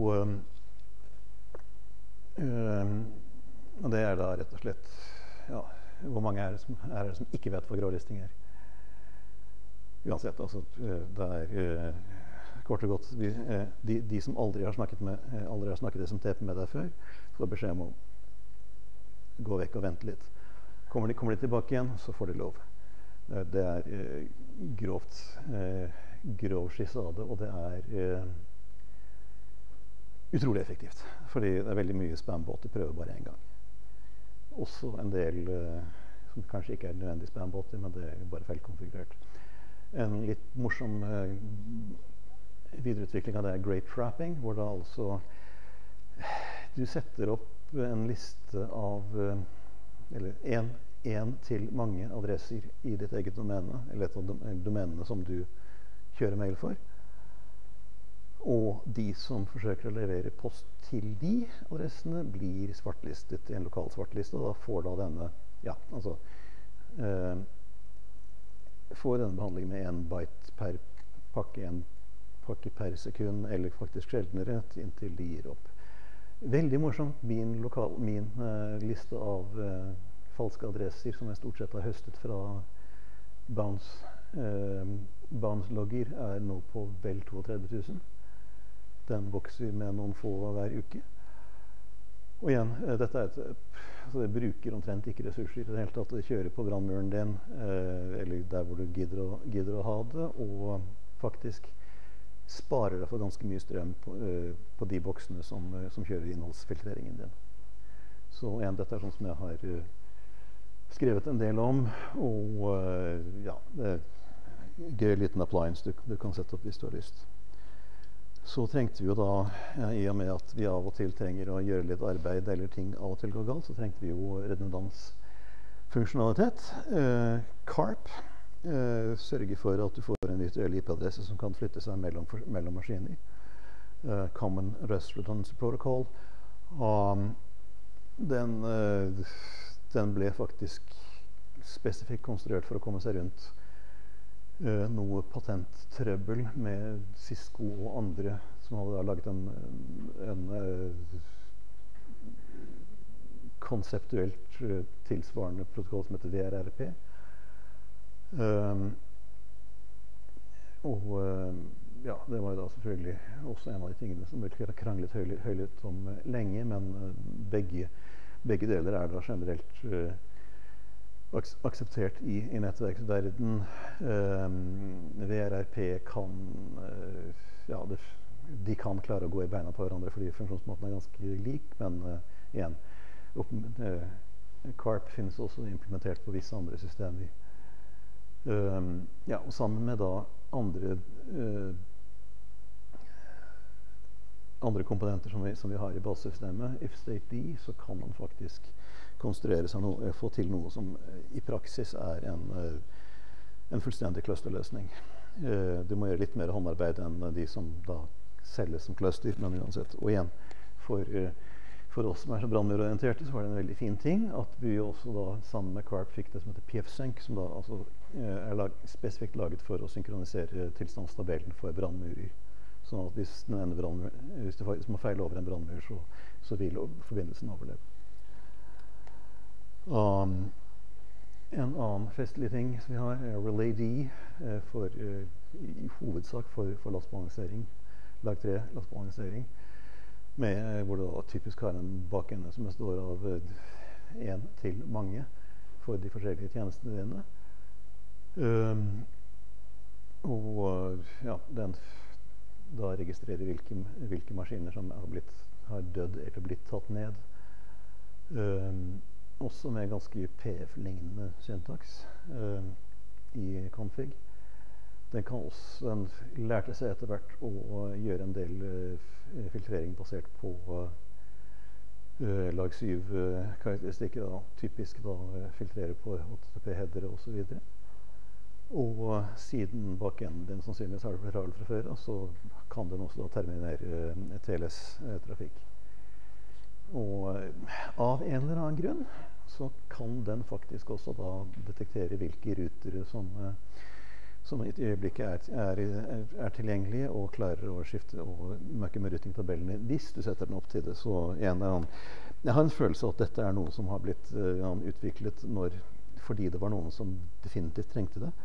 det er da rett og slett hvor mange er det som ikke vet hva grålisting er? Uansett, altså det er kort og godt de som aldri har snakket SMTP med deg før, får beskjed om å gå vekk og vente litt. Kommer de tilbake igjen, så får de lov. Det er grov skissade, og det er utrolig effektivt. Fordi det er veldig mye spambåter prøver bare en gang. Også en del som kanskje ikke er nødvendig spambåter, men det er bare feilkonfigurert. En litt morsom videreutvikling av det er great trapping, hvor da altså du setter opp en liste av eller en til mange adresser i ditt eget domene, eller et av domenene som du kjører mail for. Og de som forsøker å levere post til de adressene blir svartlistet i en lokal svartliste, og da får da denne får denne behandlingen med 1 byte per pakke, 1 pakke per sekund, eller faktisk sjeldnere, inntil de gir opp. Veldig morsomt. Min liste av falske adresser som jeg stort sett har høstet fra bounce-logger er nå på vel 32 000. Den vokser med noen få hver uke. Og igjen, dette er det bruker omtrent ikke ressurser i det hele tatt. Det kjører på brannmuren din, eller der hvor du gidder å ha det, og faktisk sparer deg for ganske mye strøm på de boksene som kjører innholdsfiltreringen din. Så igjen, dette er sånn som jeg har skrevet en del om, og det er en gøy liten appliance du kan sette opp hvis du har lyst. Så trengte vi jo da, i og med at vi av og til trenger å gjøre litt arbeid eller ting av og til går galt, så trengte vi jo redundansfunksjonalitet. CARP sørger for at du får en virtuell IP-adresse som kan flytte seg mellom maskiner. Common Rest Redundancy Protocol. Den ble faktisk spesifikt konstruert for å komme seg rundt noe patenttrøbbel med Cisco og andre som hadde da laget en konseptuelt tilsvarende protokoll som heter VRRP. Det var jo da selvfølgelig også en av de tingene som ble kranglet høylytt om lenge, men begge deler er da generelt akseptert i nettverksverden. VRRP kan de kan klare å gå i beina på hverandre fordi funksjonsmåten er ganske lik, men igjen Carp finnes også implementert på visse andre systemer. Og sammen med da andre komponenter som vi har i basesystemet, if state D, så kan man faktisk konstruere seg få til noe som i praksis er en fullstendig clusterløsning. Du må gjøre litt mer håndarbeid enn de som da selges som cluster, men uansett. Og igjen, for oss som er så brannmurorienterte, så var det en veldig fin ting at vi også da sammen med Carp fikk det som heter PF-Sync, som da altså spesifikt laget for å synkronisere tilstandstabellen for brannmurer. Sånn at hvis det faktisk må feile over en brannmur, så vil forbindelsen overleve. En annen festlig ting som vi har er Relay D i hovedsak for lastbalansering, lag 3 lastbalansering, hvor det da typisk har en bakende som består av en til mange for de forskjellige tjenestene dine. Den da registrerer hvilke maskiner som har dødd eller blitt tatt ned. Også med ganske PF-lignende syntaks i config. Den lærte seg etter hvert å gjøre en del filtrering basert på lag 7 karakteristikker, typisk da filtrere på HTTP-headere og så videre. Og siden bakenden din sannsynligvis har det blitt ral fra før, så kan den også da terminere TLS-trafikk. Og av en eller annen grunn så kan den faktisk også da detektere hvilke rutere som i et øyeblikket er tilgjengelige og klarer å skifte og møkke med routingtabellene hvis du setter den opp til det. Så jeg har en følelse av at dette er noe som har blitt utviklet fordi det var noen som definitivt trengte det.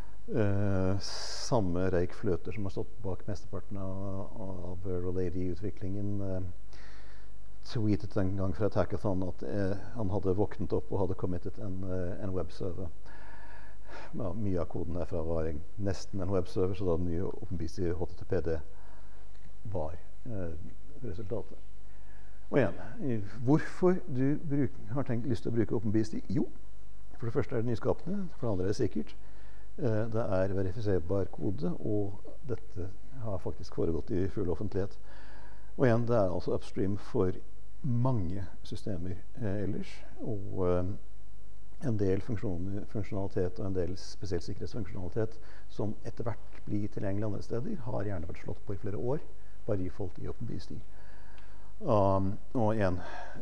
Samme Reik Fløter som har stått bak mesteparten av Relay D-utviklingen tweetet en gang fra et hackathon at han hadde våknet opp og hadde committet en webserver. Mye av koden derfra var nesten en webserver, så da den nye OpenBSD HTTPD var resultatet. Og igjen, hvorfor du har lyst til å bruke OpenBSD? Jo, for det første er det nyskapende, for det andre er det sikkert. Det er verifiserbar kode, og dette har faktisk foregått i full offentlighet. Og igjen, det er altså upstream for mange systemer ellers, og en del funksjonalitet og en del spesielt sikkerhetsfunksjonalitet som etter hvert blir tilgjengelig andre steder, har gjerne vært slått på i flere år, bare i folk i OpenBSD. Og igjen,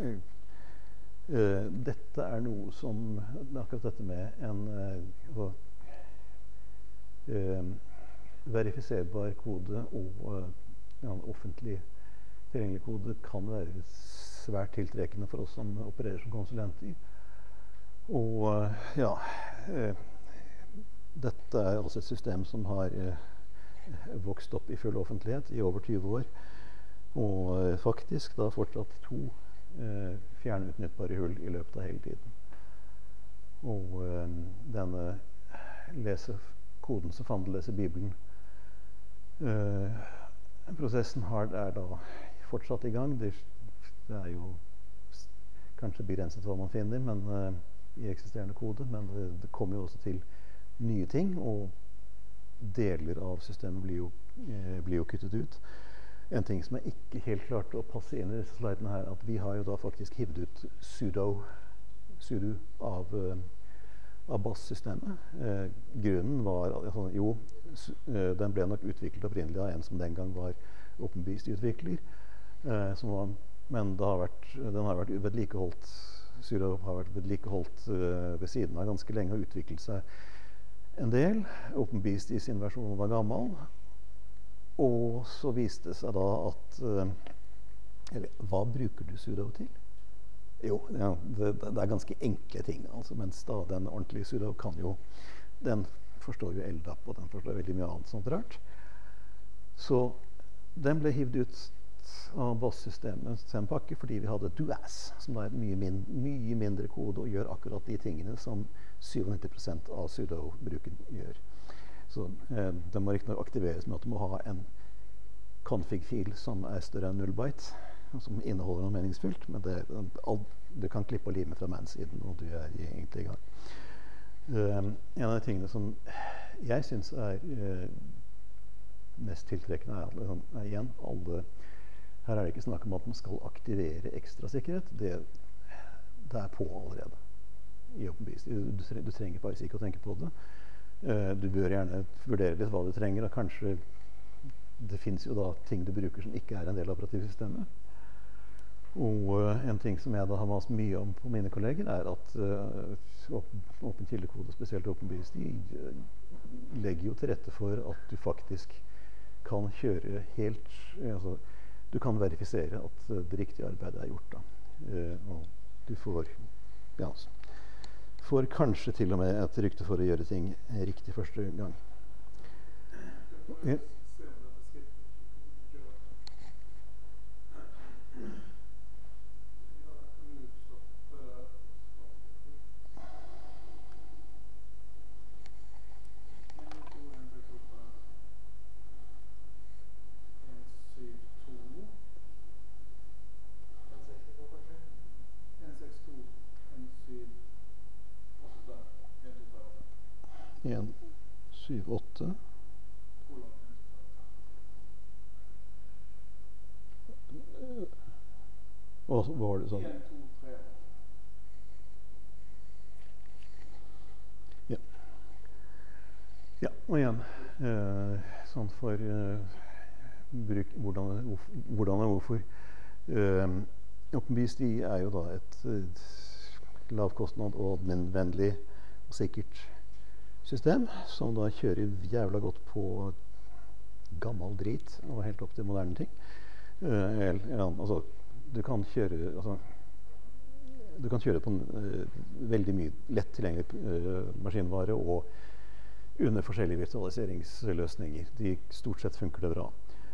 dette er noe som, akkurat dette med en verifiserbar kode og offentlig tilgjengelig kode kan være svært tiltrekkende for oss som opererer som konsulenter. Og dette er altså et system som har vokst opp i full offentlighet i over 20 år, og faktisk da fortsatt 2 fjernutnyttbare hull i løpet av hele tiden. Og denne koden som Fandel leser Bibelen, prosessen er da fortsatt i gang. Det er jo kanskje begrenset hva man finner i eksisterende kode, men det kommer jo også til nye ting, og deler av systemet blir jo kuttet ut. En ting som jeg ikke helt klarte å passe inn i disse slidene her, at vi har jo da faktisk hivd ut sudo av BAS-systemet. Grunnen var den ble nok utviklet opprinnelig av en som den gang var OpenBSD-utvikler, men den har vært vedlikeholdt. Sudo har vært vedlikeholdt ved siden av ganske lenge og utviklet seg en del. OpenBSD i sin versjon var gammel, og så viste det seg da at hva bruker du sudo til? Jo, det er ganske enkle ting, altså, mens da den ordentlige sudo den forstår jo LDAP, og den forstår veldig mye annet sånt rart. Så den ble hivd ut av bassystemet til en pakke fordi vi hadde DOAS, som da er mye mindre kode og gjør akkurat de tingene som 97% av sudo-bruken gjør. Så det må riktignok aktiveres med at du må ha en config-fil som er større enn 0 byte, som inneholder noe meningsfylt, men du kan klippe og lime fra man-siden, og du er egentlig i gang. En av de tingene som jeg synes er mest tiltrekkende er igjen her er det ikke snakk om at man skal aktivere ekstra sikkerhet. Det er på allerede i OpenBSD. Du trenger faktisk ikke å tenke på det. Du bør gjerne vurdere litt hva du trenger, og kanskje det finnes jo da ting du bruker som ikke er en del av operativsystemet. Og en ting som jeg da har mast mye om på mine kolleger er at åpen kildekode, spesielt OpenBSD, legger jo til rette for at du faktisk kan kjøre helt, altså du kan verifisere at det riktige arbeidet er gjort da. Og du får kanskje til og med et rykte for å gjøre ting riktig første gang. Ja. En, 7, 8. Og hva var det sånn? 1, 2, 3. Ja. Ja, og igjen sånn for bruk, hvordan og hvorfor. OpenBSD er jo da et lavkostnad og admin-vennlig og sikkert system som da kjører jævla godt på gammel drit og helt opp til moderne ting. Altså, du kan kjøre på veldig mye lett tilgjengelig maskinvare og under forskjellige virtualiseringsløsninger. De stort sett funker det bra.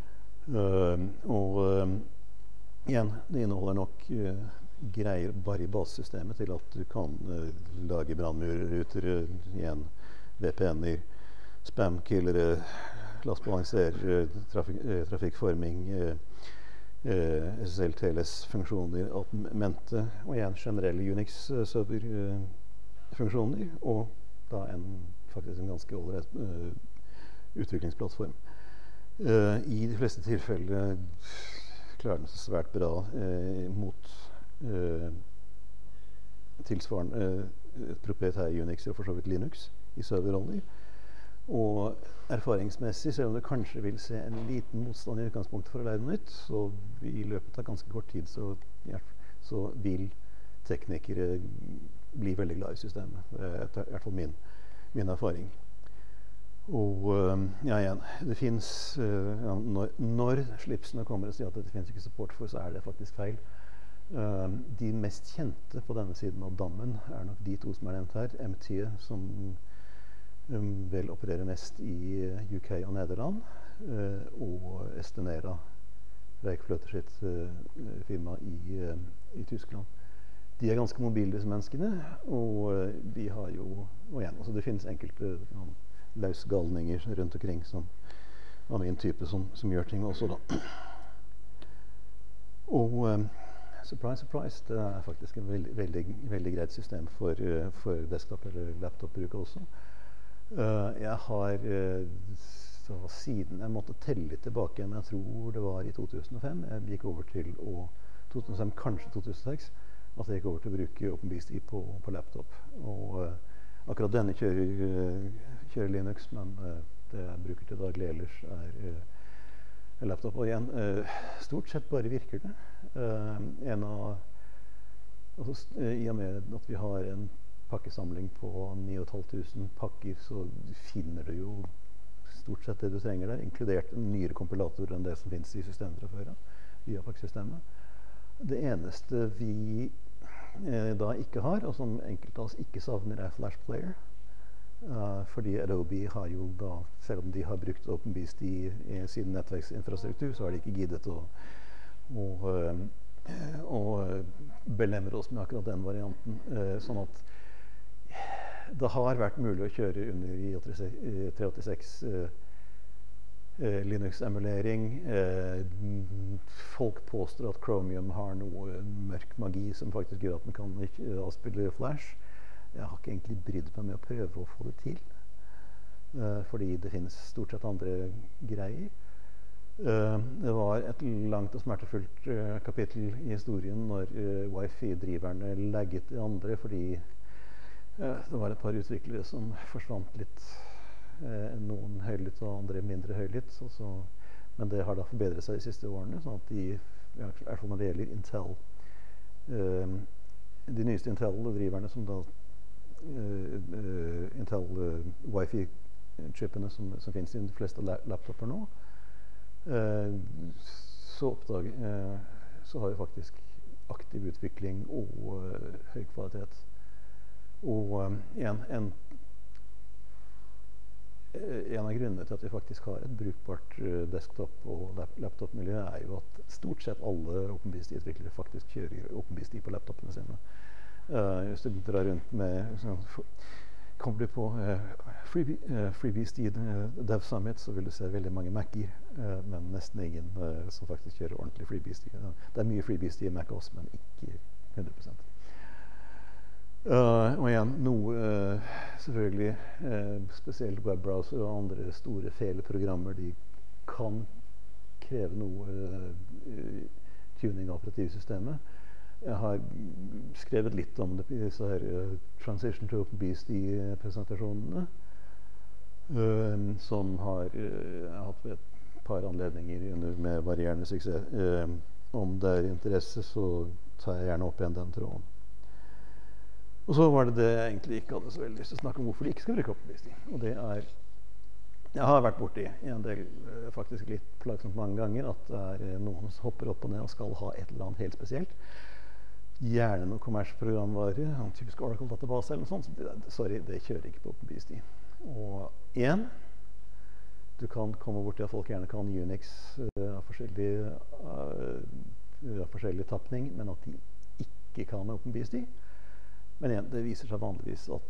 Igjen, det inneholder nok greier bare i basesystemet til at du kan lage brannmurruter igjen, VPN-er, spam-killere, lastbalanser, trafikkforming, SSL-TLS-funksjoner, mente, og igjen generelle Unix-server-funksjoner, og da faktisk en ganske ålreit utviklingsplattform. I de fleste tilfeller klarer den seg svært bra mot tilsvarende proprietær Unix og for så vidt Linux i serverroller. Og erfaringsmessig, selv om du kanskje vil se en liten motstand i utgangspunktet for å lære noe nytt, så i løpet av ganske kort tid så vil teknikere bli veldig glad i systemet. Det er i hvert fall min erfaring. Og ja, igjen, det finnes når slipsene kommer og sier at det finnes ikke support for, så er det faktisk feil. De mest kjente på denne siden av dammen er nok de to som er nevnt her, MT, som vel opererer mest i UK og Nederland, og Estenera, Reikfløter sitt firma i Tyskland. De er ganske mobile, disse menneskene, og de har jo, og igjen, altså det finnes enkelte løsgalninger rundt omkring som av min type som gjør ting også da. Og surprise, surprise, det er faktisk en veldig greit system for desktop- eller laptop-bruk også. Jeg har siden jeg måtte telle tilbake, men jeg tror det var i 2005, jeg gikk over til 2005, kanskje 2006, at jeg gikk over til å bruke OpenBSD på laptop. Og akkurat denne kjører Linux, men det jeg bruker til daglig ellers er laptop. Og igjen, stort sett bare virker det. I og med at vi har en pakkesamling på 9500 pakker, så finner du jo stort sett det du trenger der, inkludert en nyere kompilator enn det som finnes i systemet fra før, via pakkesystemet. Det eneste vi da ikke har, og som enkelte av oss ikke savner, er Flash Player. Fordi Adobe har jo da, selv om de har brukt OpenBSD i sin nettverksinfrastruktur, så har de ikke giddet å og belemre oss med akkurat den varianten. Sånn at det har vært mulig å kjøre under i386 Linux-emulering. Folk påstår at Chromium har noe mørk magi som faktisk gjør at man kan avspille Flash. Jeg har ikke egentlig brydd meg med å prøve å få det til, fordi det finnes stort sett andre greier. Det var et langt og smertefullt kapittel i historien når Wi-Fi-driverne lagget de andre, fordi det var et par utviklere som forsvant litt. Noen høylytt og andre mindre høylytt. Men det har da forbedret seg de siste årene, sånn at i hvert fall når det gjelder Intel, de nyeste Intel-driverne som da Intel Wi-Fi-chipene som finnes i de fleste laptoper nå, så har vi faktisk aktiv utvikling og høy kvalitet. Og en av grunnene til at vi faktisk har et brukbart desktop- og laptop-miljø er jo at stort sett alle OpenBSD-utviklere faktisk kjører OpenBSD på laptopene sine. Hvis du drar rundt med kommer du på FreeBSD Dev Summit, så vil du se veldig mange Mac-er, men nesten ingen som faktisk kjører ordentlig FreeBSD. Det er mye FreeBSD i Mac også, men ikke 100%. Og igjen, noe selvfølgelig spesielt webbrowser og andre store fele programmer, de kan kreve noe tuning av operativsystemet. Jeg har skrevet litt om det i disse her Transition to OpenBSD-presentasjonene, som jeg har hatt ved et par anledninger med varierende suksess. Om det er interesse, så tar jeg gjerne opp igjen den tråden. Og så var det jeg egentlig ikke hadde så veldig lyst til å snakke om hvorfor de ikke skal bruke OpenBSD. Og det er, jeg har vært borti en del, faktisk litt plagsomt mange ganger, at det er noen som hopper opp og ned og skal ha et eller annet helt spesielt. Gjerne noe kommersprogramvare, en typisk Oracle-database eller noe sånt. Sorry, det kjører ikke på OpenBSD. Og igjen, du kan komme bort til at folk gjerne kan Unix av forskjellig tappning, men at de ikke kan OpenBSD. Men igjen, det viser seg vanligvis at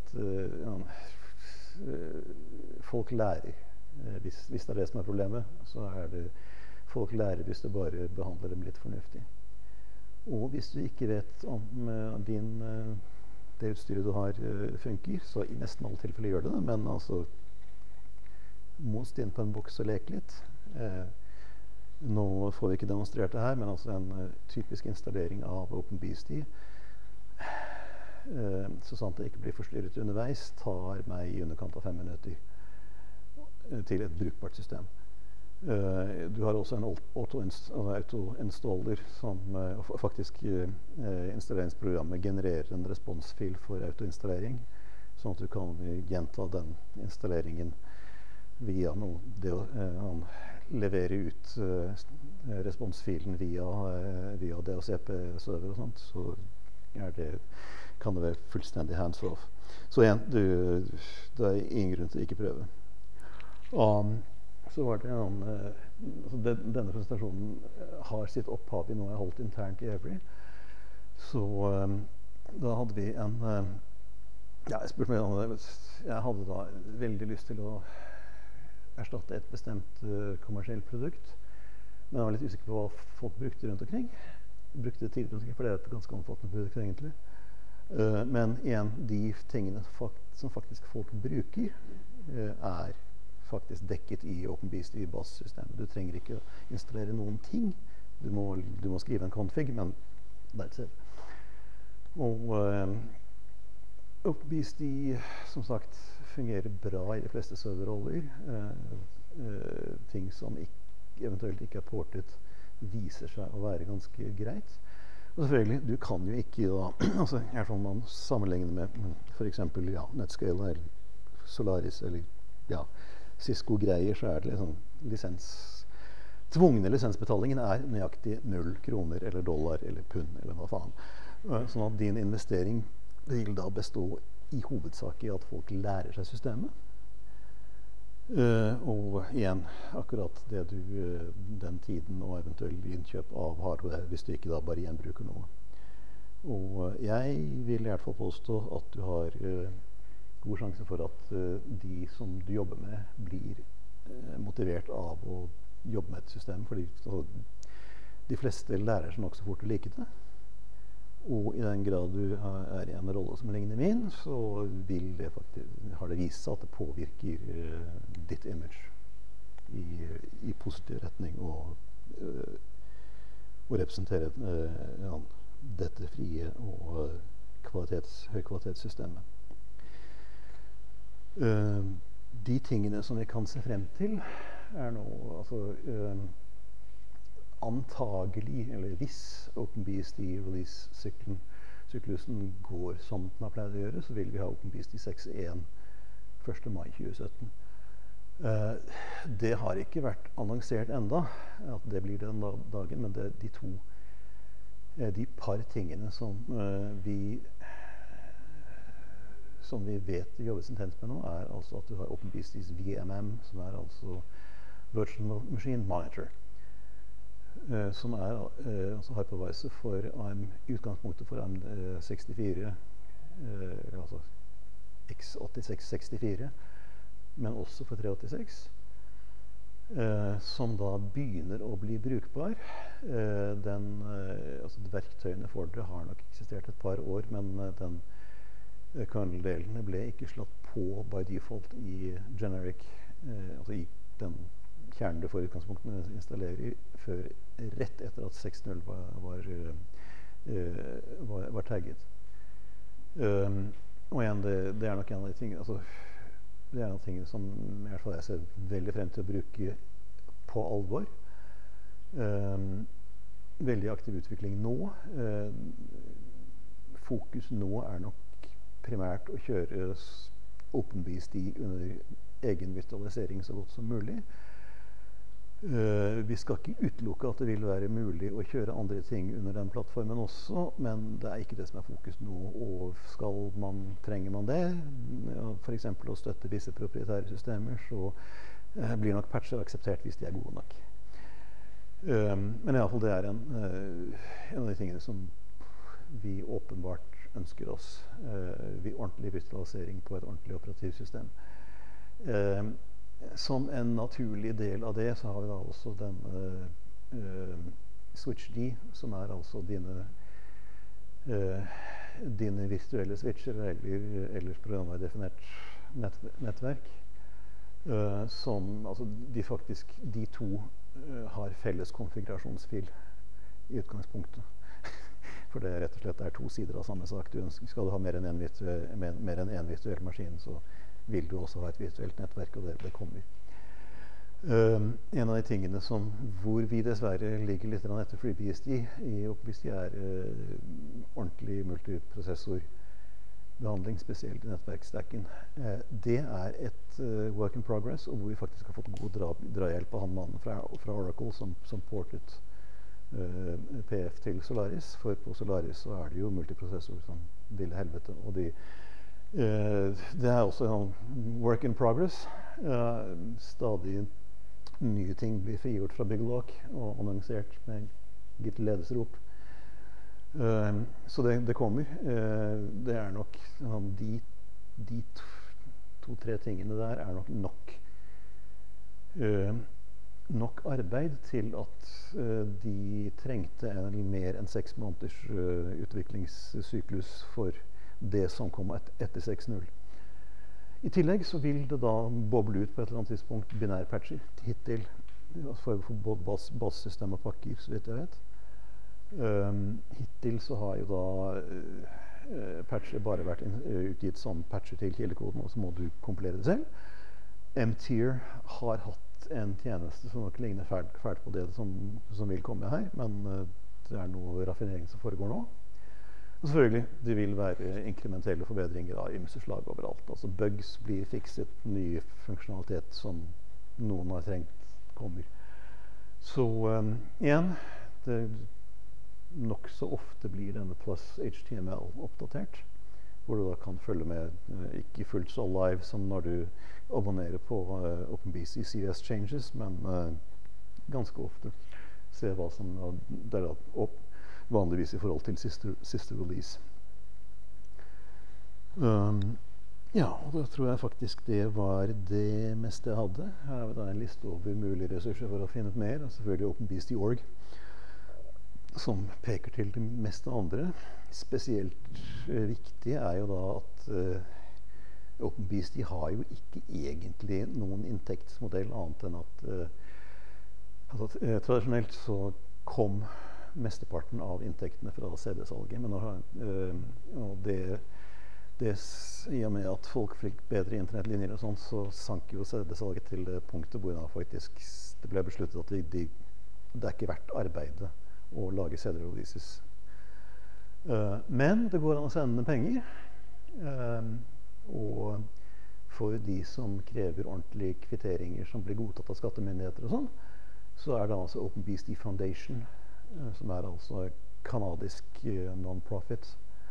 folk lærer. Hvis det er det som er problemet, så er det folk lærer hvis du bare behandler dem litt fornuftig. Og hvis du ikke vet om det utstyret du har funker, så i nesten alle tilfeller gjør det det, men altså most inn på en boks og leke litt. Nå får vi ikke demonstrert det her, men altså en typisk installering av OpenBSD, så sant det ikke blir forstyrret underveis, tar meg i underkant av 5 minutter til et brukbart system. Du har også en auto-installer som faktisk installeringsprogrammet genererer en responsfil for autoinstallering, sånn at du kan gjenta den installeringen via det å levere ut responsfilen via DHCP-server og sånt, så kan det være fullstendig hands-off. Så igjen, det er ingen grunn til å ikke prøve. Så var det denne presentasjonen har sitt opphav i noe jeg holdt internt i Every. Så da hadde vi jeg spurte meg om det. Jeg hadde da veldig lyst til å erstatte et bestemt kommersielt produkt, men jeg var litt usikker på hva folk brukte rundt omkring. Brukte det tidlig rundt omkring, for det er et ganske omfattende produkt egentlig. Men igjen, de tingene som faktisk folk bruker, er faktisk dekket i OpenBSD-bassystemet. Du trenger ikke å installere noen ting. Du må skrive en config, men that's it. Og OpenBSD, som sagt, fungerer bra i de fleste serverroller. Ting som eventuelt ikke er portet, viser seg å være ganske greit. Og selvfølgelig, du kan jo ikke da, altså i hvert fall man sammenligner med for eksempel Netscale eller Solaris eller Cisco-greier, så er det liksom tvungne lisensbetalingen er nøyaktig 0 kroner eller dollar eller pund eller hva faen. Sånn at din investering vil da bestå i hovedsak i at folk lærer seg systemet. Og igjen, akkurat det den tiden og eventuelt innkjøp av hardware, hvis du ikke da bare gjenbruker noe. Og jeg vil i hvert fall påstå at du har god sjanse for at de som du jobber med, blir motivert av å jobbe med et system, fordi de fleste lærer seg nok så fort å like det. Og i den grad du er i en rolle som ligner min, så har det vist seg at det påvirker ditt image i positiv retning og representere dette frie og høykvalitetssystemet. De tingene som vi kan se frem til, er nå antagelig, eller hvis OpenBSD release-syklusen går som den har pleid å gjøre, så vil vi ha OpenBSD 6.1 1. mai 2017. Det har ikke vært annonsert enda at det blir den dagen, men det er de par tingene som vi vet jobbes intenst med nå, er altså at du har OpenBSDs VMM, som er altså Virtual Machine Monitor, som er altså hypervisor for utgangspunktet for ARM64, altså x86-64, men også for 386, som da begynner å bli brukbar. Altså verktøyene for det har nok eksistert et par år, men den kernel-delene ble ikke slått på by default i generic, altså i den kjernen du får utgangspunktene installerer før rett etter at 6.0 var tagget. Og igjen, det er nok en av de tingene, altså, det er en av tingene som i hvert fall jeg ser veldig frem til å bruke på alvor. Veldig aktiv utvikling nå. Fokus nå er nok primært å kjøre OpenBSD under egen virtualisering så godt som mulig. Vi skal ikke utelukke at det vil være mulig å kjøre andre ting under den plattformen også, men det er ikke det som er fokus nå. Og trenger man det, for eksempel å støtte visse proprietære systemer, så blir nok patcher akseptert hvis de er gode nok. Men i alle fall det er en av de tingene som vi åpenbart ønsker oss. Ordentlig virtualisering på et ordentlig operativsystem. Som en naturlig del av det så har vi da også den SwitchD, som er altså dine virtuelle switcher eller ellers programvaredefinert nettverk, som altså de to har felles konfigurasjonsfil i utgangspunktet. For det rett og slett er to sider av samme sak. Skal du ha mer enn en virtuell maskin, så vil du også ha et virtuelt nettverk, og det kommer. En av de tingene hvor vi dessverre ligger litt etter FreeBSD i OpenBSD er ordentlig multiprosessorbehandling, spesielt i nettverkstacken. Det er et work in progress, og hvor vi faktisk har fått god drahjelp av han mannen fra Oracle som portet PF til Solaris, for på Solaris så er det jo multiprosessor som ville helvete, og det er også en work in progress. Stadig nye ting blir frigjort fra BigLock og annonsert med gitt ledesrop. Så det kommer. Det er nok de to-tre tingene der er nok arbeid til at de trengte mer enn 6 måneders utviklingssyklus for det som kom etter 6.0. I tillegg så vil det da boble ut på et eller annet tidspunkt binærpatcher hittil for både basesystem og pakker, så vidt jeg vet. Hittil så har jo da patcher bare vært utgitt som patcher til kildekoden, og så må du kompilere det selv. MTier har hatt en tjeneste som nok ligner fælt på det som vil komme her, men det er noe raffinering som foregår nå. Og selvfølgelig, det vil være inkrementelle forbedringer av ymse slag overalt. Altså bugs blir fikset, ny funksjonalitet som noen har trengt kommer. Så igjen, nok så ofte blir denne plus HTML oppdatert. hvor du da kan følge med, ikke fullt så live som når du abonnerer på OpenBC CVS Changes, men ganske ofte se hva som det er da vanligvis i forhold til siste release. Ja, og da tror jeg faktisk det var det meste jeg hadde. Her har vi da en liste over mulige ressurser for å finne ut mer, og selvfølgelig OpenBC.org, som peker til det meste andre. Spesielt viktig er jo da at OpenBC har jo ikke egentlig noen inntektsmodell annet enn at tradisjonelt så kom mesteparten av inntektene fra CD-salget, men og det i og med at folk fikk bedre internettlinjer og sånt, så sank jo CD-salget til det punktet hvor da faktisk det ble besluttet at det er ikke verdt arbeidet å lage CD-releases. Men det går an å sende penger, og for de som krever ordentlige kvitteringer som blir godtatt av skattemyndigheter og sånn, så er det altså OpenBC Foundation, som er altså kanadisk non-profit,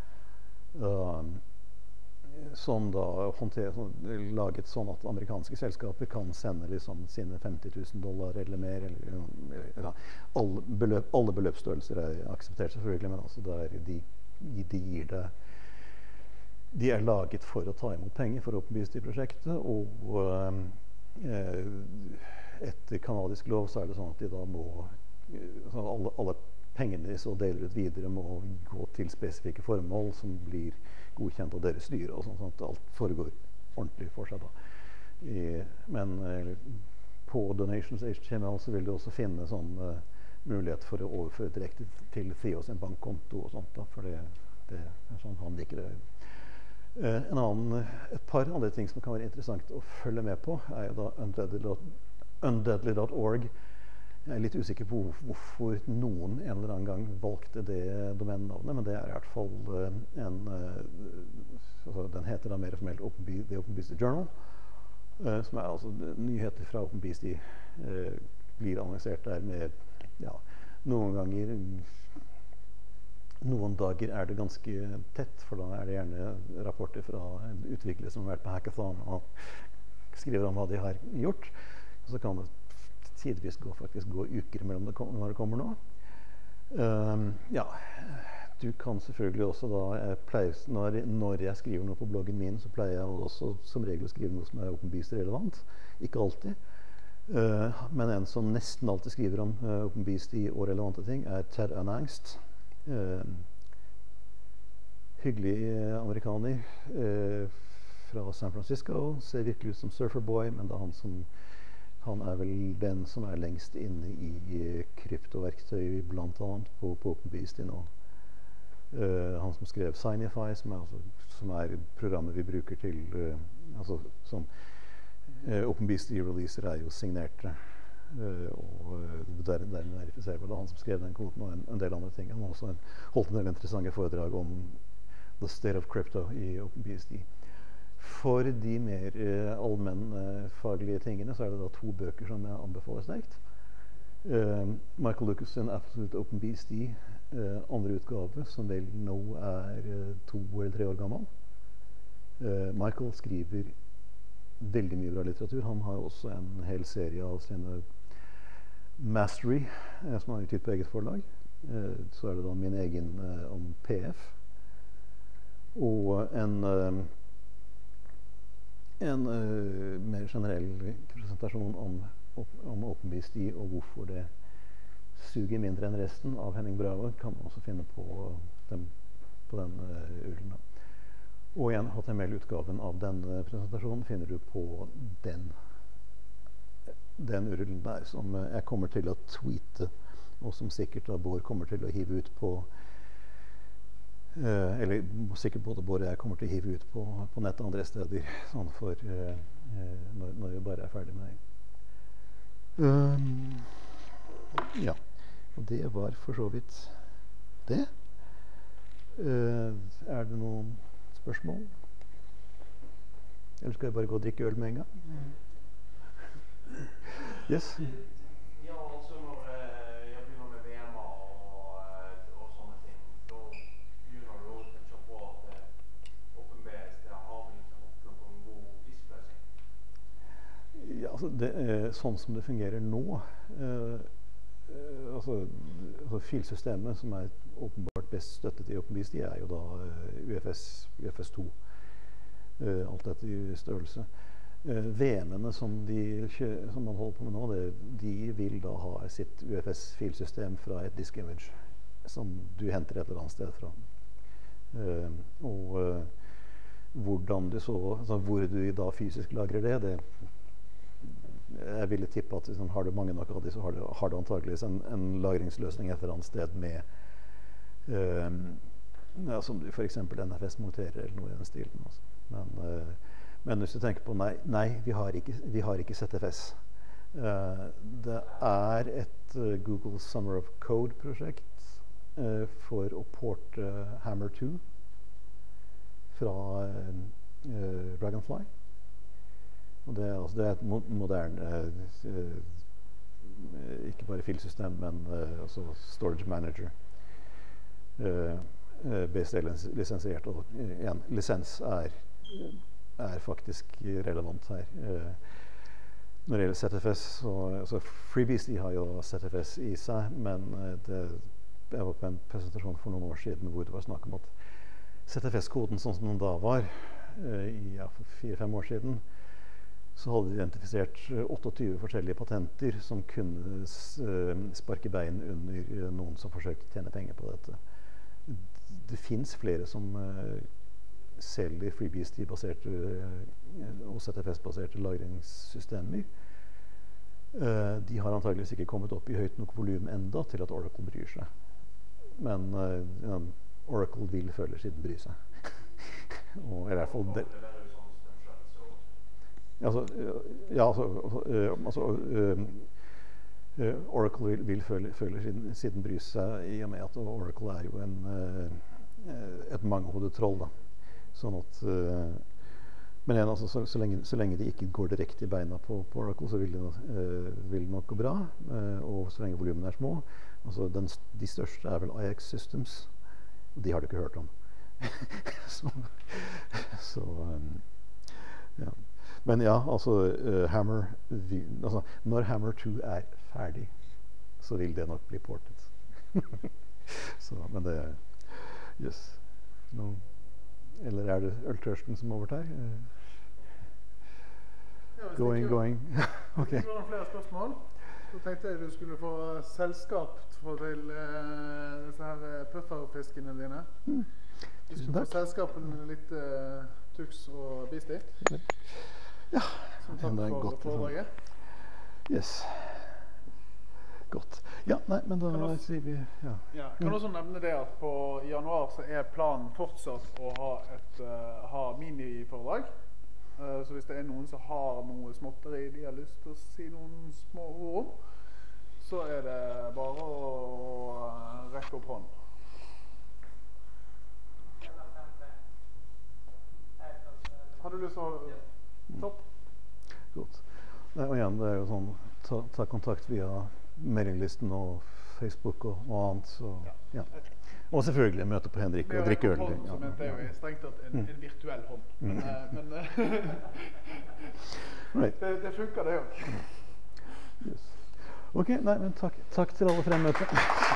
som da laget sånn at amerikanske selskaper kan sende liksom sine $50,000 eller mer, eller alle beløpsstørrelser er akseptert selvfølgelig, men altså de gir det, de er laget for å ta imot penger for OpenBC-prosjektet, og etter kanadisk lov så er det sånn at de da må alle pengene de så deler ut videre må gå til spesifikke formål som blir godkjent av deres styre, og sånn at alt foregår ordentlig for seg da. Men på Donations HTML så vil du også finne sånn mulighet for å overføre direkte til Theo sin bankkonto og sånt da, for det er sånn han liker det. Et par andre ting som kan være interessant å følge med på er jo da undeadly.org. Jeg er litt usikker på hvorfor noen en eller annen gang valgte det domennavnet, men det er i hvert fall den heter da mer formelt The OpenBC Journal, som er altså nyheter fra OpenBC blir annonsert der med, ja, noen dager er det ganske tett, for da er det gjerne rapporter fra utviklere som har vært på hackathon og skriver om hva de har gjort, og så kan det tidvis gå uker mellom når det kommer nå. Ja, du kan selvfølgelig også da, når jeg skriver noe på bloggen min, så pleier jeg også som regel å skrive noe som er OpenBC relevant. Ikke alltid. Men en som nesten alltid skriver om OpenBC og relevante ting er Ted Unangst. Hyggelig amerikaner fra San Francisco, ser virkelig ut som surferboy, men det er han er vel den som er lengst inne i kryptoverktøy, blant annet på OpenBC nå. Han som skrev Signify, som er programmet vi bruker til OpenBC-releaser er jo signerte, og dermed verifiserbare. Det er han som skrev den koden og en del andre ting. Han har også holdt en del interessante foredrag om The State of Crypto i OpenBC. For de mer allmennfaglige tingene så er det da 2 bøker som jeg anbefaler sterkt. Michael Lucas' Absolute OpenBC, andre utgave, som vel nå er 2 eller 3 år gammel. Michael skriver veldig mye bra litteratur. Han har også en hel serie av sine Mastery, som han har utgitt på eget forlag. Så er det da min egen om PF. Og en mer generell presentasjon om OpenBC og hvorfor det suger mindre enn resten av Henning Bravo kan man også finne på den urlen. Og igjen, HTML-utgaven av denne presentasjonen finner du på den urlen der, som jeg kommer til å tweete, og som sikkert da Bård kommer til å hive ut på eller sikkert både Bård og jeg kommer til å hive ut på nett og andre steder, sånn for når vi bare er ferdig med det. Ja, og det var for så vidt det. Er det noen spørsmål? Eller skal jeg bare gå og drikke øl med en gang? Yes? Ja, altså når jeg begynner med VMA og sånne ting, da begynner du å tenke på at Altså sånn som det fungerer nå, altså filsystemet som er åpenbart best støttet i OpenBSD er jo da UFS 2. Alt dette i størrelse. VM-ene som man holder på med nå, de vil da ha sitt UFS-filsystem fra et disk image som du henter et eller annet sted fra. Hvordan du altså hvor du da fysisk lagrer det jeg ville tippe at liksom, har du mange nok av de, så har du antageligvis en lagringsløsning et eller annet sted med ja, som du for eksempel NFS monterer eller noe i den stilen. Altså. Men hvis du tenker på nei, vi har ikke ZFS. Det er et Google Summer of Code-prosjekt for å porte Hammer 2 fra Dragonfly. Og det er et moderne ikke bare filsystem, men også storage manager. BSD-lisensiert, og igjen, lisens er faktisk relevant her. Når det gjelder ZFS, så FreeBSD har jo ZFS i seg, men jeg var på en presentasjon for noen år siden hvor det var snakk om at ZFS-koden sånn som den da var, for 4-5 år siden, så hadde de identifisert 28 forskjellige patenter som kunne sparke bein under noen som forsøkte å tjene penger på dette. Det finnes flere som selger FreeBSD-baserte og ZFS-baserte lagringssystemer. De har antageligvis ikke kommet opp i høyt nok volum enda til at Oracle bryr seg. Men Oracle vil føle siden bry seg. Og i hvert fall det. Oracle vil føle siden bry seg i og med at Oracle er jo et mangehodet troll da. Sånn at men igjen, altså, så lenge de ikke går direkte i beina på Oracle, så vil det nok gå bra, og så lenge volumene er små. Altså, de største er vel IX Systems, og de har du ikke hørt om. Ja. Men ja, altså, når Hammer 2 er ferdig, så vil det nok bli portet. Men det er yes. No. Eller er det øltørsten som overtar? Going. Ok. Hvis det var noen flere spørsmål, så tenkte jeg du skulle få selskap til disse her pufferfiskene dine. Du skulle få selskap med litt Tux og Beastie. Ja, som takk for foredraget. Yes. Godt. Ja, nei, men da sier vi ja. Kan også nevne det at i januar så er planen fortsatt å ha miniforedrag. Så hvis det er noen som har noe småtteri de har lyst til å si noen små ord om, så er det bare å rekke opp hånden. Har du lyst til å topp? Godt. Nei, og igjen, det er jo sånn ta kontakt via mailinglisten og Facebook og annet, så ja. Og selvfølgelig møte på Henrik og drikke øl. Ja, det er jo strengt tatt en virtuell hånd. Men right. det funker det jo. Yes. Ok, nei, men takk til alle fremmøte.